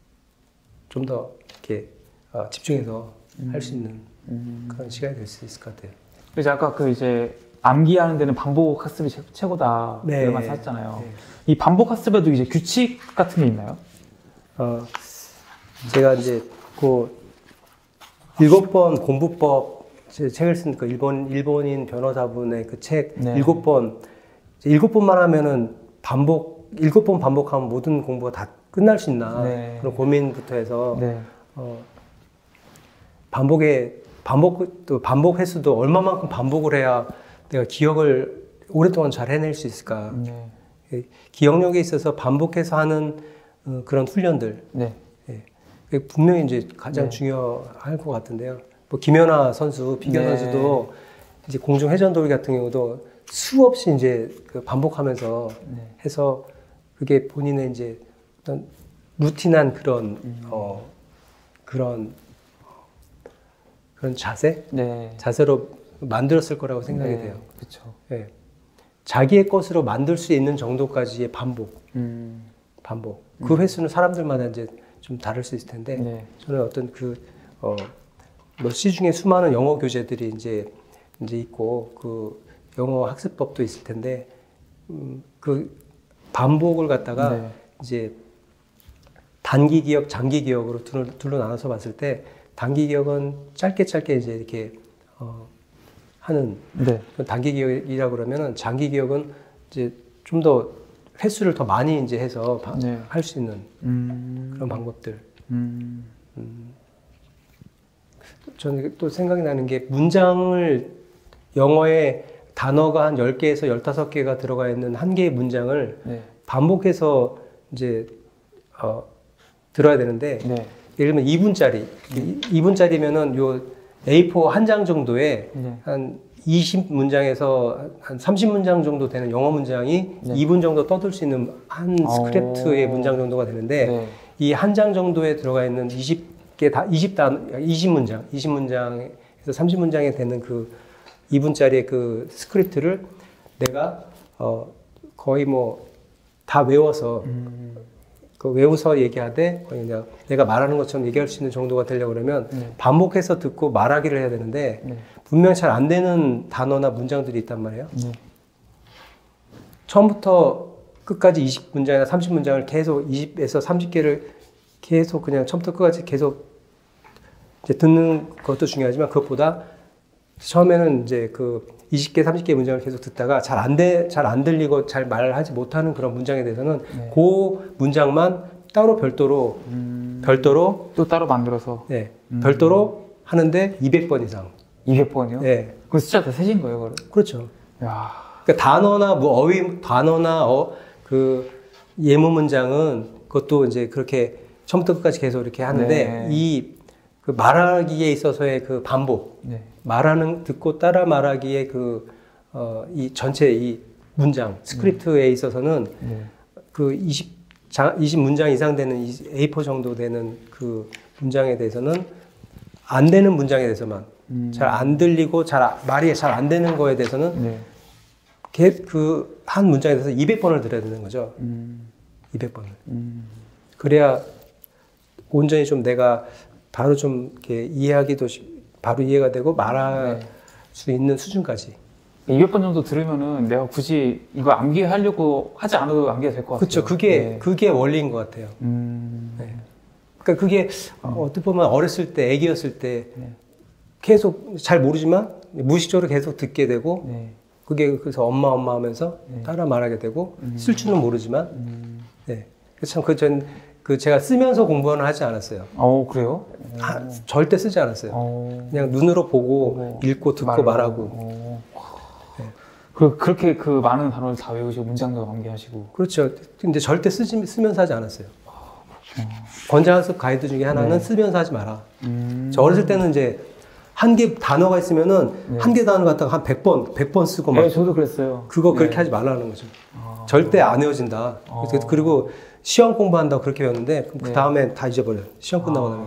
좀 더 이렇게 어, 집중해서 음. 할 수 있는 음. 그런 시간이 될 수 있을 것 같아요. 그래서 아까 그 이제 암기하는 데는 반복 학습이 최- 최고다 네. 이런 말씀 하셨잖아요. 네. 이 반복 학습에도 이제 규칙 같은 게 있나요? 어, 제가 이제 그 일곱 번 공부법 제 책을 쓴 그 일본 일본인 변호사분의 그 책 네. 일곱 번 일곱 번만 하면은 반복 일곱 번 반복하면 모든 공부가 다 끝날 수 있나 네. 그런 고민부터 해서 네. 어, 반복에 반복 또 반복 횟수도 얼마만큼 반복을 해야 내가 기억을 오랫동안 잘 해낼 수 있을까? 네. 기억력에 있어서 반복해서 하는 어, 그런 훈련들 네. 예. 그게 분명히 이제 가장 네. 중요할 것 같은데요. 뭐 김연아 선수, 비겨 네. 선수도 이제 공중 회전돌이 같은 경우도 수없이 이제 그 반복하면서 네. 해서 그게 본인의 이제 어떤 루틴한 그런 음. 어 그런 그런 자세, 네. 자세로 만들었을 거라고 생각이 네. 돼요. 그렇죠. 예. 자기의 것으로 만들 수 있는 정도까지의 반복, 음. 반복. 그 횟수는 사람들마다 이제 좀 다를 수 있을 텐데 네. 저는 어떤 그 어, 뭐 시중에 수많은 영어 교재들이 이제 이제 있고 그 영어 학습법도 있을 텐데 음, 그 반복을 갖다가 네. 이제 단기 기억, 장기 기억으로 둘로, 둘로 나눠서 봤을 때 단기 기억은 짧게 짧게 이제 이렇게 어, 하는 네. 단기 기억이라고 그러면은 장기 기억은 이제 좀 더 횟수를 더 많이 이제 해서 네. 할 수 있는 음. 그런 방법들. 음. 저는 또 생각이 나는 게 문장을 영어에 단어가 한 열 개에서 열다섯 개가 들어가 있는 한 개의 문장을 네. 반복해서 이제 어, 들어야 되는데 네. 예를 들면 이 분짜리 이 분짜리면은 요 에이 포 한 장 정도에 네. 한 이십 문장에서 한 삼십 문장 정도 되는 영어 문장이 네. 이 분 정도 떠들 수 있는 한 스크립트의 오. 문장 정도가 되는데 네. 이 한 장 정도에 들어가 있는 이십 개 다 이십 단 이십 문장 이십 문장에서 삼십 문장에 되는 그 이 분짜리의 그 스크립트를 내가 어 거의 뭐 다 외워서 음. 그 외워서 얘기하되 거의 그냥 내가 말하는 것처럼 얘기할 수 있는 정도가 되려고 그러면 네. 반복해서 듣고 말하기를 해야 되는데 네. 분명 잘 안 되는 단어나 문장들이 있단 말이에요. 네. 처음부터 끝까지 이십 문장이나 삼십 문장을 계속 이십에서 삼십 개를 계속 그냥 처음부터 끝까지 계속 이제 듣는 것도 중요하지만 그것보다 처음에는 이제 그 이십 개, 삼십 개 문장을 계속 듣다가 잘 안 돼, 잘 안 들리고 잘 말을 하지 못하는 그런 문장에 대해서는 네. 그 문장만 따로 별도로, 음, 별도로, 또 따로 만들어서 네, 음. 별도로 하는데 이백 번 이상. 이백 번이요? 네. 그 숫자 다 세신 거예요, 그걸? 그렇죠. 야, 그러니까 단어나 뭐 어휘, 단어나 어, 그 예문 문장은 그것도 이제 그렇게 처음부터 끝까지 계속 이렇게 하는데 네. 이 그 말하기에 있어서의 그 반복, 네. 말하는 듣고 따라 말하기에 그 어, 이 전체 이 문장 스크립트에 있어서는 네. 그 이십 장, 이십 문장 이상 되는 에이 사 정도 되는 그 문장에 대해서는 안 되는 문장에 대해서만 음. 잘 안 들리고 잘 아- 말이 잘 안 되는 거에 대해서는 네. 그 한 문장에 대해서 이백 번을 들어야 되는 거죠. 음. 이백 번을. 음. 그래야 온전히 좀 내가 바로 좀 이렇게 이해하기도 쉽- 바로 이해가 되고 말할 네. 수 있는 수준까지. 이백 번 정도 들으면은 내가 굳이 이거 암기하려고 하지 않아도 암기가 될 것 같아요. 그렇죠. 그게 네. 그게 원리인 것 같아요. 음. 네. 그러니까 그게 어, 어떻게 보면 어렸을 때, 아기였을 때 네. 계속 잘 모르지만 무의식적으로 계속 듣게 되고 네. 그게 그래서 엄마 엄마 하면서 네. 따라 말하게 되고 음. 쓸 줄은 모르지만 음. 네. 참그 전 그 제가 쓰면서 공부는 하지 않았어요. 어, 그래요? 아, 절대 쓰지 않았어요. 어. 그냥 눈으로 보고 어. 읽고 듣고 말로. 말하고. 어. 네. 그, 그렇게 그 많은 단어를 다 외우시고 문장도 암기하시고. 그렇죠. 근데 절대 쓰지, 쓰면서 하지 않았어요. 권장학습 가이드 중에 하나는 네. 쓰면서 하지 마라. 음. 저 어렸을 때는 이제 한 개 단어가 있으면은 네. 한 개 단어 갖다가 한 백 번, 백 번 쓰고 막 네, 저도 그랬어요. 그거 네. 그렇게 하지 말라는 거죠. 아. 절대 안 외워진다. 어. 그래서 그리고 시험 공부한다고 그렇게 배웠는데 그 네. 다음에 다 잊어버려요. 시험 끝나고 나면.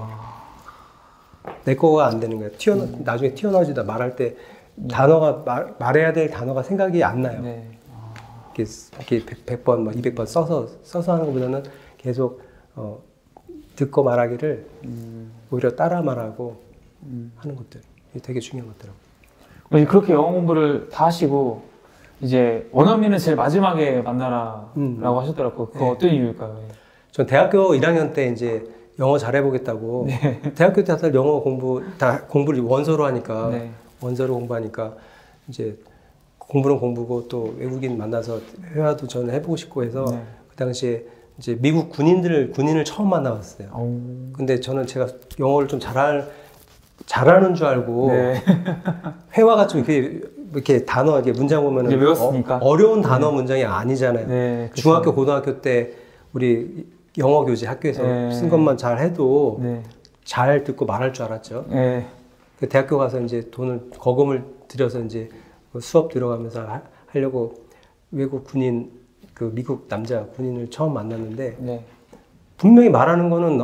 아. 내 거가 안 되는 거예요. 튀어나, 음. 나중에 튀어나오지다 말할 때 단어가 말, 말해야 될 단어가 생각이 안 나요. 네. 이렇게, 이렇게 백 번, 막 이백 번 써서 써서 하는 것보다는 계속 어, 듣고 말하기를 음. 오히려 따라 말하고 음. 하는 것들 이게 되게 중요한 것더라고요. 이제 그렇게 영어 공부를 다 하시고 이제 원어민은 제일 마지막에 만나라라고 음. 하셨더라고요. 그거 네. 어떤 이유일까요? 전 대학교 일 학년 때 이제 영어 잘해보겠다고 네. 대학교 때 다들 영어 공부 다 공부를 원서로 하니까 네. 원서로 공부하니까 이제 공부는 공부고 또 외국인 만나서 회화도 저는 해보고 싶고 해서 네. 그 당시에 이제 미국 군인들 군인을 처음 만나봤어요. 오. 근데 저는 제가 영어를 좀 잘할 잘하는 줄 알고 네. 회화가 좀 이렇게 이렇게 단어 이렇게 문장 보면은 이제 외웠으니까. 어, 려운 단어 문장이 아니잖아요. 네, 그쵸. 중학교 고등학교 때 우리 영어 교재 학교에서 네. 쓴 것만 잘 해도 네. 잘 듣고 말할 줄 알았죠. 네. 그 대학교 가서 이제 돈을 거금을 들여서 이제 그 수업 들어가면서 하, 하려고 외국 군인 그 미국 남자 군인을 처음 만났는데 네. 분명히 말하는 거는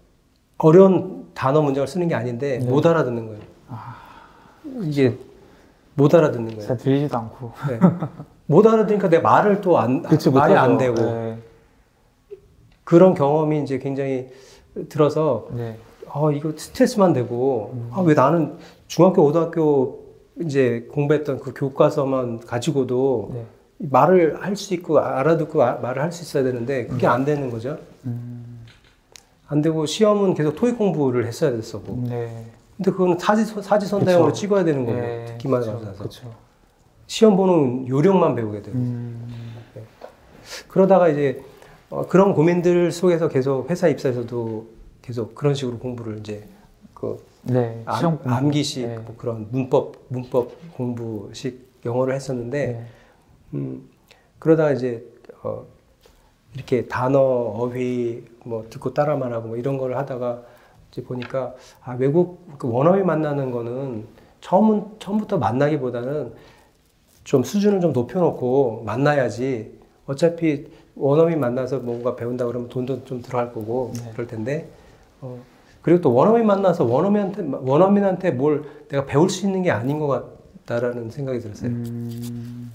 어려운 단어 문장을 쓰는 게 아닌데 네. 못 알아듣는 거예요. 아, 이게 못 알아듣는 거예요. 잘 들리지도 않고. 네. 못 알아듣으니까 내 말을 또 안, 그치, 말이 못하죠. 안 되고 네. 그런 경험이 이제 굉장히 들어서 네. 아 이거 스트레스만 되고 음. 아 왜 나는 중학교 고등학교 이제 공부했던 그 교과서만 가지고도 네. 말을 할 수 있고 알아듣고 아, 말을 할 수 있어야 되는데 그게 안 되는 거죠. 음. 안 되고 시험은 계속 토익 공부를 했어야 됐었고 네. 근데 그거는 사지, 사지선다형으로 그쵸. 찍어야 되는 거고 네. 듣기만 그쵸. 가서 그쵸. 시험 보는 요령만 배우게 되고 음. 그러다가 이제 어, 그런 고민들 속에서 계속 회사 입사에서도 계속 그런 식으로 공부를 이제 그 네. 암, 시험 공부. 암기식 네. 뭐 그런 문법 문법 공부식 영어를 했었는데 네. 음, 그러다가 이제 어, 이렇게 단어 어휘 뭐 듣고 따라 말하고 뭐 이런 걸 하다가 이제 보니까 아, 외국 그 원어민 만나는 거는 처음 처음부터 만나기보다는 좀 수준을 좀 높여놓고 만나야지 어차피 원어민 만나서 뭔가 배운다 그러면 돈도 좀 들어갈 거고 네. 그럴 텐데 어, 그리고 또 원어민 만나서 원어민한테 원어민한테 뭘 내가 배울 수 있는 게 아닌 것 같다라는 생각이 들었어요. 음.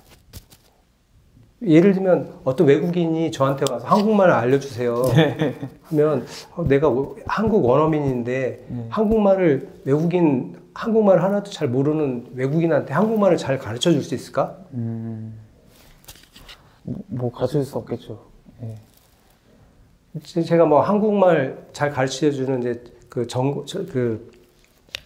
예를 들면 어떤 외국인이 저한테 와서 한국말을 알려주세요 하면 어, 내가 워- 한국 원어민인데 네. 한국말을 외국인 한국말을 하나도 잘 모르는 외국인한테 한국말을 잘 가르쳐 줄 수 있을까? 음. 뭐, 뭐 가르칠 수 없겠죠. 네. 제가 뭐 한국말 잘 가르쳐 주는 이제 그 전, 그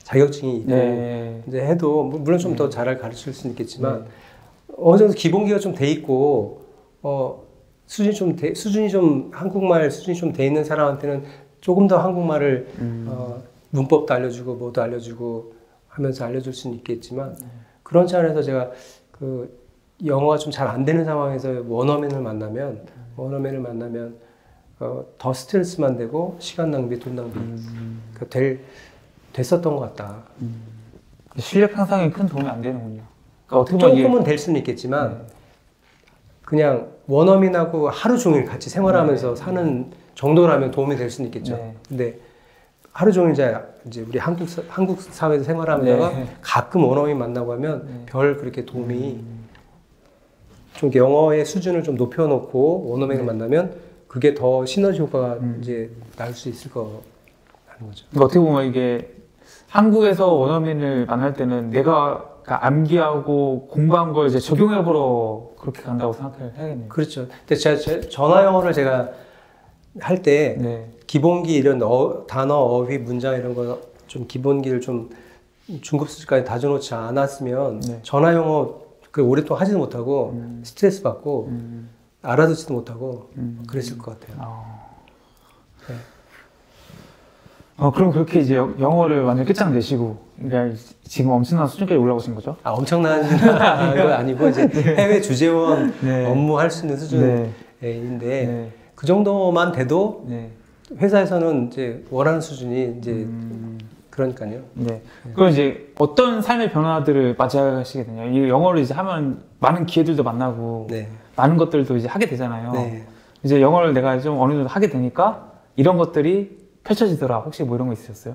자격증이 있고 네. 이제 해도 물론 좀 더 잘 가르칠 수는 있겠지만 어느 정도 기본기가 좀 돼 있고 어 수준이 좀 돼, 수준이 좀 한국말 수준이 좀 돼 있는 사람한테는 조금 더 한국말을 음. 어, 문법도 알려주고 뭐도 알려주고 하면서 알려줄 수는 있겠지만 그런 차원에서 제가 그 영어가 좀 잘 안 되는 상황에서 원어민을 만나면 원어민을 만나면 어, 더 스트레스만 되고 시간 낭비, 돈 낭비 음. 그 될 됐었던 것 같다. 음. 실력 향상에 큰 도움이 안 되는군요. 그러니까 어떻게 보면 이게- 조금은 될 수는 있겠지만 네. 그냥 원어민하고 하루 종일 같이 생활하면서 네. 사는 정도라면 도움이 될 수는 있겠죠. 네. 근데 하루 종일 이제, 이제 우리 한국, 사, 한국 사회에서 생활하면서 네. 가끔 원어민 만나고 하면 네. 별 그렇게 도움이 음. 좀 영어의 수준을 좀 높여놓고 원어민을 네. 만나면 그게 더 시너지 효과가 음. 이제 날 수 있을 거라는 거죠. 그러니까 어떻게 보면 이게 한국에서 원어민을 만날 때는 내가 그러니까 암기하고 공부한 걸 이제 적용해보러 그렇게 간다고 생각을 해야겠네요. 그렇죠. 근데 제가 제- 전화 영어를 제가 할 때 네. 기본기 이런 어, 단어, 어휘, 문장 이런 거 좀 기본기를 좀 중급 수준까지 다져놓지 않았으면 네. 전화 영어 그 오랫동안 하지도 못하고 음. 스트레스 받고 음. 알아듣지도 못하고 음. 그랬을 것 같아요. 어. 네. 어, 그럼 그렇게 이제 여- 영어를 완전 끝장내시고, 그러니까 지금 엄청난 수준까지 올라오신 거죠? 아 엄청난 거 아니고 이제 해외 주재원 네. 업무 할 수 있는 수준인데 네. 네. 그 정도만 돼도 네. 회사에서는 이제 원하는 수준이 이제 음. 그러니까요. 네. 그럼 이제 어떤 삶의 변화들을 맞이하시게 되냐? 이 영어를 이제 하면 많은 기회들도 만나고, 네. 많은 것들도 이제 하게 되잖아요. 네. 이제 영어를 내가 좀 어느 정도 하게 되니까 이런 것들이 펼쳐지더라. 혹시 뭐 이런 거 있으셨어요?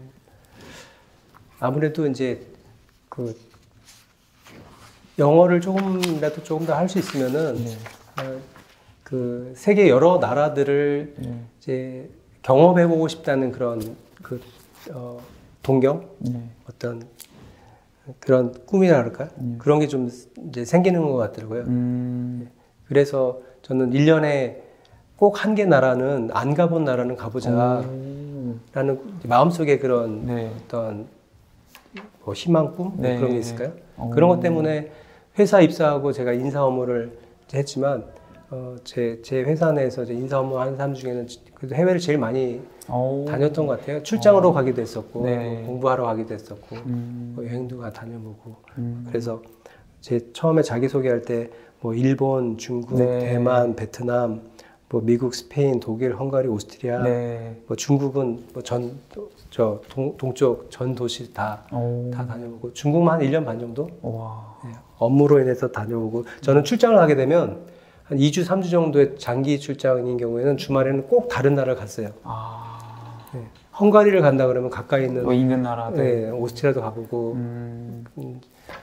아무래도 이제 그 영어를 조금이라도 조금 더 할 수 있으면은 네. 어, 그 세계 여러 나라들을 네. 이제 경험해보고 싶다는 그런 그 어, 동경 네. 어떤 그런 꿈이라 그럴까 음. 그런 게 좀 이제 생기는 것 같더라고요. 음. 그래서 저는 일 년에 꼭 한 개 나라는 안 가본 나라는 가보자라는 오. 마음속에 그런 네. 어떤 뭐 희망 꿈 뭐 네. 그런 게 있을까요? 오. 그런 것 때문에 회사 입사하고 제가 인사 업무를 했지만 어, 제, 제 회사 내에서 이제 인사 업무 하는 사람 중에는 그래도 해외를 제일 많이 오. 다녔던 것 같아요. 출장으로 오. 가기도 했었고 네. 공부하러 가기도 했었고 음. 뭐 여행도 가 다녀보고 음. 그래서 제 처음에 자기소개할 때 뭐 일본, 중국, 네. 대만, 베트남, 뭐 미국, 스페인, 독일, 헝가리, 오스트리아, 네. 뭐 중국은 뭐 전 저 동쪽 전 도시 다 다 오. 다녀보고 중국만 한 일 년 반 정도 와. 네, 업무로 인해서 다녀오고 저는 출장을 가게 되면 한 이 주, 삼 주 정도의 장기 출장인 경우에는 주말에는 꼭 다른 나라를 갔어요. 아. 네. 헝가리를 간다 그러면 가까이 있는 뭐 인근 나라들. 네, 오스트리아도 가보고 음. 음,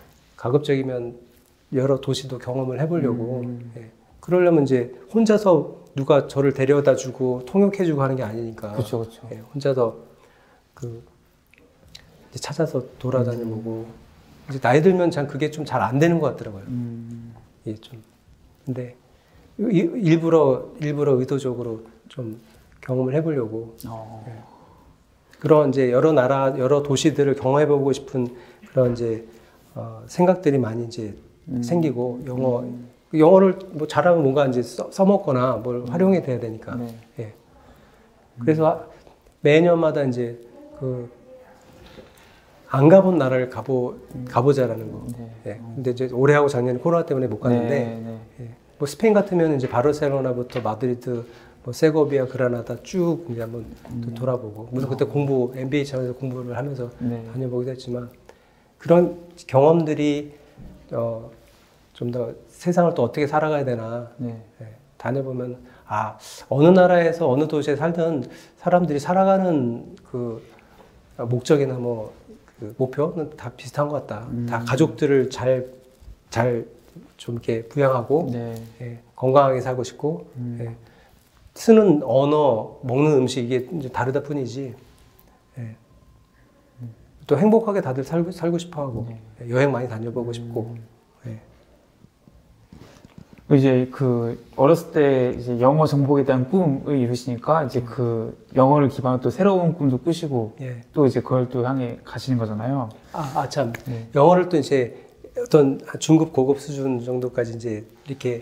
가급적이면 여러 도시도 경험을 해보려고 음. 예. 그러려면 이제 혼자서 누가 저를 데려다 주고 통역해주고 하는 게 아니니까 그렇죠, 그렇죠. 예, 혼자서 그 이제 찾아서 돌아다녀보고 이제 나이 들면 참 그게 좀 잘 안 되는 것 같더라고요. 음. 예, 좀 근데 이- 일부러 일부러 의도적으로 좀 경험을 해보려고 어. 그런 이제 여러 나라 여러 도시들을 경험해보고 싶은 그런 이제 어, 생각들이 많이 이제 음. 생기고 영어 영어를 뭐 잘하면 뭔가 이제 써, 써먹거나 뭘 활용이 돼야 되니까 네. 예. 그래서 매년마다 이제 그 안 가본 나라를 가보 가보자라는 거. 네. 예. 근데 이제 올해하고 작년에 코로나 때문에 못 갔는데 네, 네. 예. 뭐 스페인 같으면 이제 바르셀로나부터 마드리드, 뭐 세고비아, 그라나다 쭉 이제 한번 또 돌아보고 물론 그때 공부 엠비에이 차원에서 공부를 하면서 네. 다녀보기도 했지만 그런 경험들이 어, 좀 더 세상을 또 어떻게 살아가야 되나 네. 예, 다녀보면 아 어느 나라에서 어느 도시에 살든 사람들이 살아가는 그 목적이나 뭐 그 목표는 다 비슷한 것 같다. 음. 다 가족들을 잘 잘 좀 이렇게 부양하고 네. 예, 건강하게 살고 싶고 음. 예, 쓰는 언어, 먹는 음식 이게 이제 다르다 뿐이지. 예. 또 행복하게 다들 살고 살고 싶어하고 네. 예, 여행 많이 다녀보고 싶고. 음. 예. 이제 그 어렸을 때 이제 영어 정복에 대한 꿈을 이루시니까 이제 그 영어를 기반으로 또 새로운 꿈도 꾸시고 예. 또 이제 그걸 또 향해 가시는 거잖아요. 아, 아 참. 네. 영어를 또 이제 어떤 중급 고급 수준 정도까지 이제 이렇게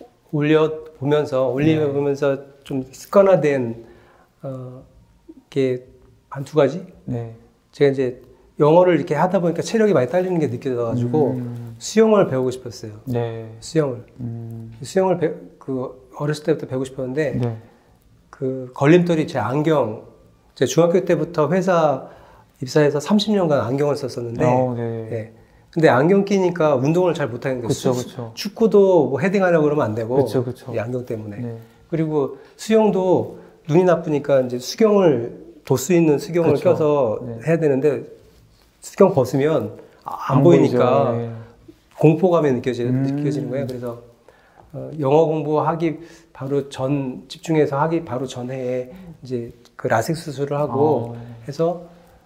올려 보면서 올려 네. 보면서 좀 습관화된 어 이렇게 한 두 가지. 네. 제가 이제 영어를 이렇게 하다 보니까 체력이 많이 딸리는 게 느껴져가지고 음. 수영을 배우고 싶었어요. 네. 수영을. 음. 수영을 배, 그 어렸을 때부터 배우고 싶었는데 네. 그 걸림돌이 제 안경. 제 중학교 때부터 회사 입사해서 삼십 년간 안경을 썼었는데, 어, 네. 예. 근데 안경 끼니까 운동을 잘 못하는 거예요. 그쵸, 수- 그쵸. 축구도 뭐 헤딩하려고 그러면 안 되고, 그쵸, 그쵸. 이 안경 때문에. 네. 그리고 수영도 눈이 나쁘니까 이제 수경을 도수 있는 수경을 그쵸. 껴서 네. 해야 되는데 수경 벗으면 안, 안 보이니까 보이죠. 네. 공포감이 느껴지, 음. 느껴지는 거예요. 그래서 어, 영어 공부하기 바로 전 집중해서 하기 바로 전에 이제 그 라섹 수술을 하고 어. 해서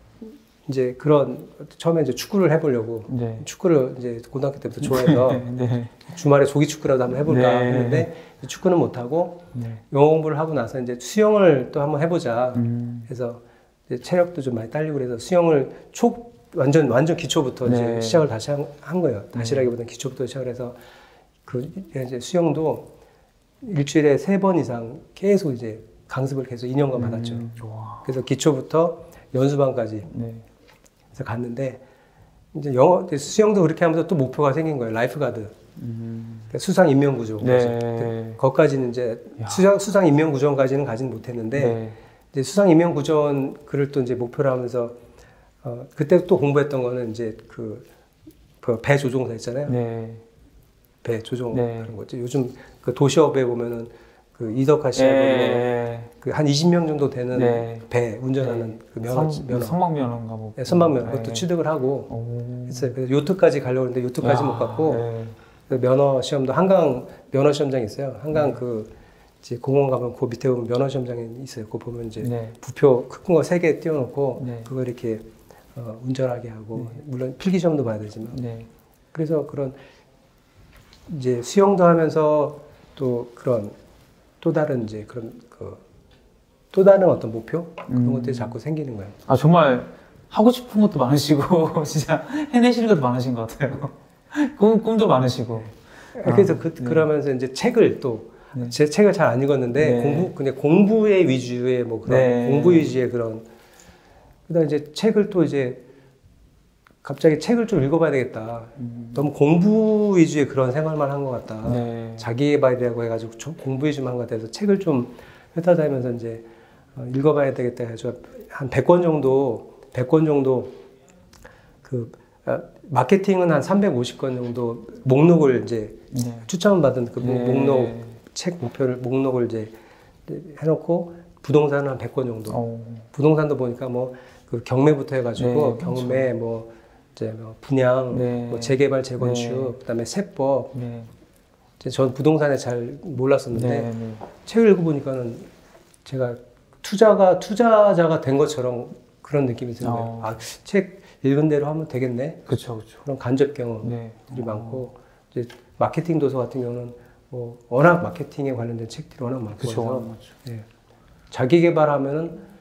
이제 그런 처음에 이제 축구를 해보려고 네. 축구를 이제 고등학교 때부터 좋아해서 네. 주말에 조기 축구라도 한번 해볼까 네. 했는데 축구는 못 하고 네. 영어 공부를 하고 나서 이제 수영을 또 한번 해보자 음. 해서 이제 체력도 좀 많이 딸리고 그래서 수영을 초 완전 완전 기초부터 네. 이제 시작을 다시 한, 한 거예요. 다시라기보다는 기초부터 시작을 해서 그 이제 수영도 일주일에 세 번 이상 계속 이제 강습을 계속 이 년간 받았죠. 음. 와. 그래서 기초부터 연수반까지 네. 해서 갔는데 이제 영어 수영도 그렇게 하면서 또 목표가 생긴 거예요. 라이프가드. 음. 그러니까 수상 인명 구조. 네. 거기까지는 이제 야. 수상 수상 인명 구조까지는 가진 못했는데 네. 이제 수상 인명 구조 글을 또 이제 목표로 하면서 어, 그때 또 공부했던 거는 이제 그, 그 배 조종사 있잖아요. 네. 배 조종 네. 하는 거죠. 요즘 그 도시업에 보면은 그 이덕화 씨하고 네. 그한 이십 명 정도 되는 네. 배 운전하는 그 면허, 선, 면허. 선박면허인가 뭐. 네, 선박면허 네. 그것도 취득을 하고 오. 했어요. 그래서 요트까지 가려고 했는데 요트까지 야, 못 갔고 네. 그 면허 시험도 한강 면허 시험장이 있어요. 한강 그 이제 공원 가면 그 밑에 보면 면허 시험장이 있어요. 그거 보면 이제 네. 부표 큰 거 세 개 띄워놓고 네. 그거 이렇게 어, 운전하게 하고 물론 필기 시험도 봐야 되지만 네. 그래서 그런 이제 수영도 하면서 또 그런 또 다른 이제 그런 그 또 다른 어떤 목표 그런 음. 것들이 자꾸 생기는 거예요. 아, 정말 하고 싶은 것도 많으시고, 진짜 해내시는 것도 많으신 것 같아요. 꿈, 꿈도 많으시고. 그래서 아, 그, 네. 그러면서 이제 책을 또 네. 제 책을 잘 안 읽었는데 네. 공부 그냥 공부의 위주의 뭐 그런 네. 공부 위주의 그런 그다음 이제 책을 또 이제 갑자기 책을 좀 읽어봐야 되겠다. 음. 너무 공부 위주의 그런 생활만 한 것 같다. 네. 자기 개발이라고 해가지고 좀 공부 위주만 한 것 같아서 책을 좀 회사 다니면서 이제 어, 읽어봐야 되겠다 해서 한 백 권 정도 백 권 정도 그 아, 마케팅은 한 삼백오십 권 정도 목록을 이제 네. 추천받은 그 목- 네. 목록 책 목표를 목록을 이제 해놓고 부동산은 한 백 권 정도. 어. 부동산도 보니까 뭐 그 경매부터 해가지고 네, 경매 뭐 이제 뭐 분양, 네. 뭐 재개발, 재건축, 네. 그다음에 세법. 네. 이제 전 부동산에 잘 몰랐었는데 네. 네. 책을 읽어보니까는 제가 투자가 투자자가 된 것처럼 그런 느낌이 드는 거예요. 어. 아, 책 읽은 대로 하면 되겠네. 그쵸, 그쵸. 그런 간접 경험들이 네. 많고 이제 마케팅 도서 같은 경우는 뭐 워낙 마케팅에 관련된 책들이 워낙 많고 그쵸. 해서 맞죠. 예. 자기 개발하면은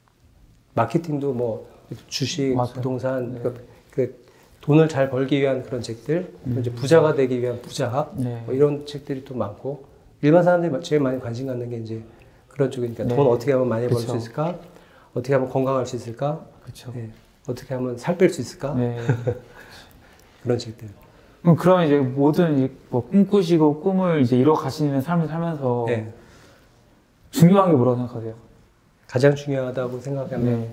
마케팅도 뭐 주식, 맞아요. 부동산 네. 그, 그 돈을 잘 벌기 위한 그런 책들, 음. 이제 부자가 되기 위한 부자학 네. 뭐 이런 책들이 또 많고 일반 사람들이 제일 많이 관심 갖는 게 이제 그런 쪽이니까 네. 돈 어떻게 하면 많이 벌 수 그쵸. 있을까, 어떻게 하면 건강할 수 있을까, 그쵸. 예. 어떻게 하면 살 뺄 수 있을까 네. 그런 책들. 그럼 그러면 이제 모든 이뭐 꿈꾸시고 꿈을 이제 이뤄 가시는 삶을 살면서 예. 중요한 게 뭐라고 생각하세요? 가장 중요하다고 생각하면 네.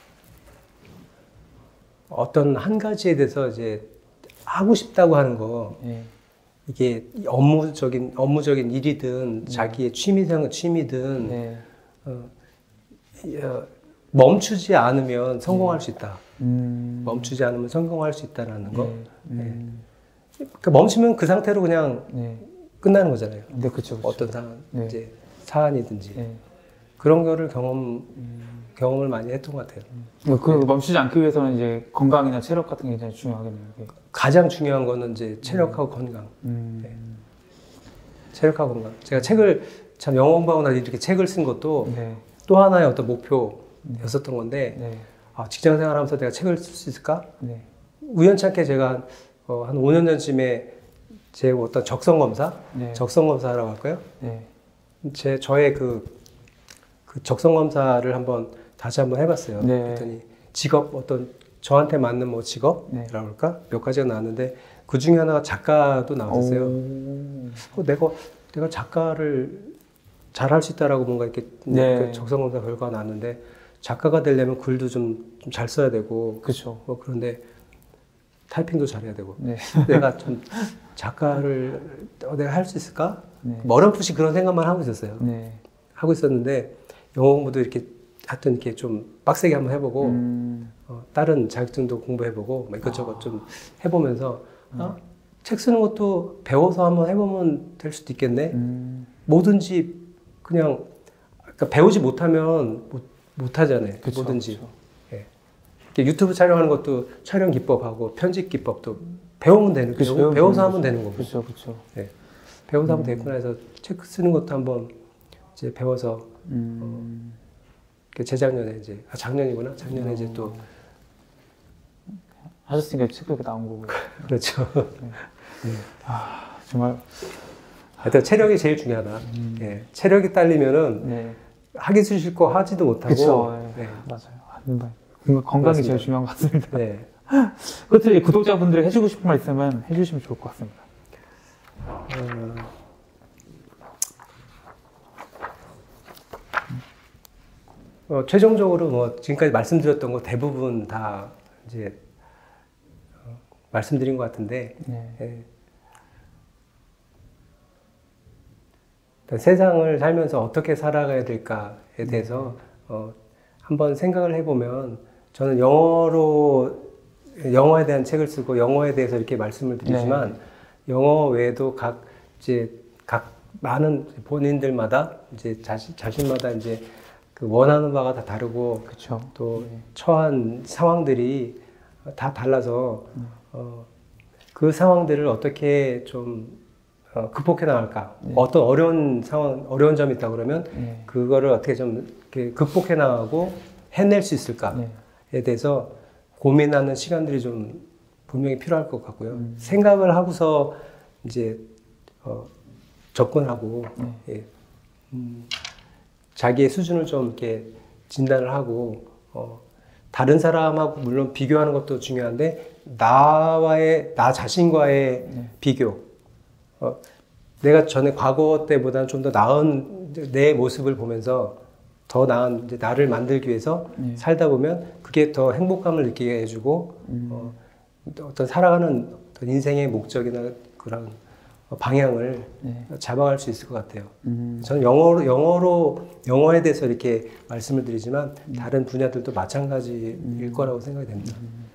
어떤 한 가지에 대해서 이제 하고 싶다고 하는 거 네. 이게 업무적인 업무적인 일이든 자기의 취미생 취미든 네. 어, 어, 멈추지 않으면 성공할 수 있다. 음. 멈추지 않으면 성공할 수 있다라는 거. 네. 음. 그러니까 멈추면 그 상태로 그냥 네. 끝나는 거잖아요. 네, 그쵸, 그쵸. 어떤 상황, 네. 이제 사안이든지 네. 그런 거를 경험 음. 경험을 많이 했던 것 같아요. 그 멈추지 않기 위해서는 이제 건강이나 체력 같은 게 굉장히 중요하겠네요. 그게. 가장 중요한 거는 이제 체력하고 건강. 음. 네. 체력과 건강. 제가 책을 참 영어 공부하고 나서 이렇게 책을 쓴 것도 네. 또 하나의 어떤 목표였었던 건데 네. 아, 직장 생활하면서 내가 책을 쓸 수 있을까? 네. 우연찮게 제가 어, 한 오 년 전쯤에 제 어떤 적성 검사, 네. 적성 검사라고 할까요? 네. 제 저의 그, 그 적성 검사를 한번 다시 한번 해봤어요. 네. 그랬더니 직업 어떤 저한테 맞는 뭐 직업이라고 네. 할까 몇 가지가 나왔는데 그 중에 하나가 작가도 나왔었어요. 어, 내가 내가 작가를 잘할 수 있다라고 뭔가 이렇게 네. 그 적성 검사 결과가 나왔는데 작가가 되려면 글도 좀 잘 써야 되고 그렇죠. 뭐 그런데 타이핑도 잘해야 되고 네. 내가 좀 작가를 어, 내가 할 수 있을까? 네. 뭐 어렴풋이 그런 생각만 하고 있었어요. 네. 하고 있었는데 영어 공부도 이렇게 하여튼 이렇게 좀 빡세게 한번 해보고 음. 어, 다른 자격증도 공부해보고 뭐 이것저것 아. 좀 해보면서 어? 책 쓰는 것도 배워서 한번 해보면 될 수도 있겠네. 음. 뭐든지 그냥 그러니까 배우지 못하면 못, 못하잖아요. 그쵸, 뭐든지. 그쵸. 예. 이렇게 유튜브 촬영하는 것도 촬영 기법하고 편집 기법도 배우면 되는 그쵸, 배우, 배워서 하면 거죠. 되는 거고. 그렇죠, 그렇죠. 예. 배워서 하면 음. 되겠구나 해서 책 쓰는 것도 한번 이제 배워서 음. 어, 재작년에 이제 아 작년이구나 작년에 어. 이제 또 하셨으니까 책도 이렇게 나온 거고. 그렇죠. 아 정말. 하여튼 체력이 제일 중요하다. 음. 예. 체력이 딸리면은 네. 하기 싫고 하지도 못하고. 그렇죠. 네. 네. 맞아요. 건강, 건강이 맞습니다. 제일 중요한 것 같습니다. 네. 끝으로 구독자분들이 해주고 싶은 말 있으면 해주시면 좋을 것 같습니다. 어, 어, 최종적으로 뭐 지금까지 말씀드렸던 거 대부분 다 이제 어, 말씀드린 것 같은데 네. 예. 일단 세상을 살면서 어떻게 살아가야 될까에 대해서 어, 한번 생각을 해보면 저는 영어로 영어에 대한 책을 쓰고 영어에 대해서 이렇게 말씀을 드리지만 네. 영어 외에도 각 이제 각 많은 본인들마다 이제 자신 자신마다 이제 그 원하는 바가 다 다르고 그렇죠. 또 네. 처한 상황들이 다 달라서 음. 어, 그 상황들을 어떻게 좀 어, 극복해 나갈까? 네. 어떤 어려운 상황, 어려운 점이 있다 그러면 네. 그거를 어떻게 좀 이렇게 극복해 나가고 해낼 수 있을까에 네. 대해서 고민하는 시간들이 좀 분명히 필요할 것 같고요. 음. 생각을 하고서 이제 어, 접근하고 네. 예. 음, 자기의 수준을 좀 이렇게 진단을 하고 어, 다른 사람하고 물론 비교하는 것도 중요한데 나와의 나 자신과의 네. 비교. 어, 내가 전에 과거 때보다는 좀 더 나은 내 모습을 보면서 더 나은 이제 나를 만들기 위해서 네. 살다 보면 그게 더 행복감을 느끼게 해주고 음. 어, 어떤 살아가는 어떤 인생의 목적이나 그런 방향을 네. 잡아갈 수 있을 것 같아요. 음. 저는 영어로, 영어로, 영어에 대해서 이렇게 말씀을 드리지만 다른 분야들도 마찬가지일 음. 거라고 생각이 됩니다. 음.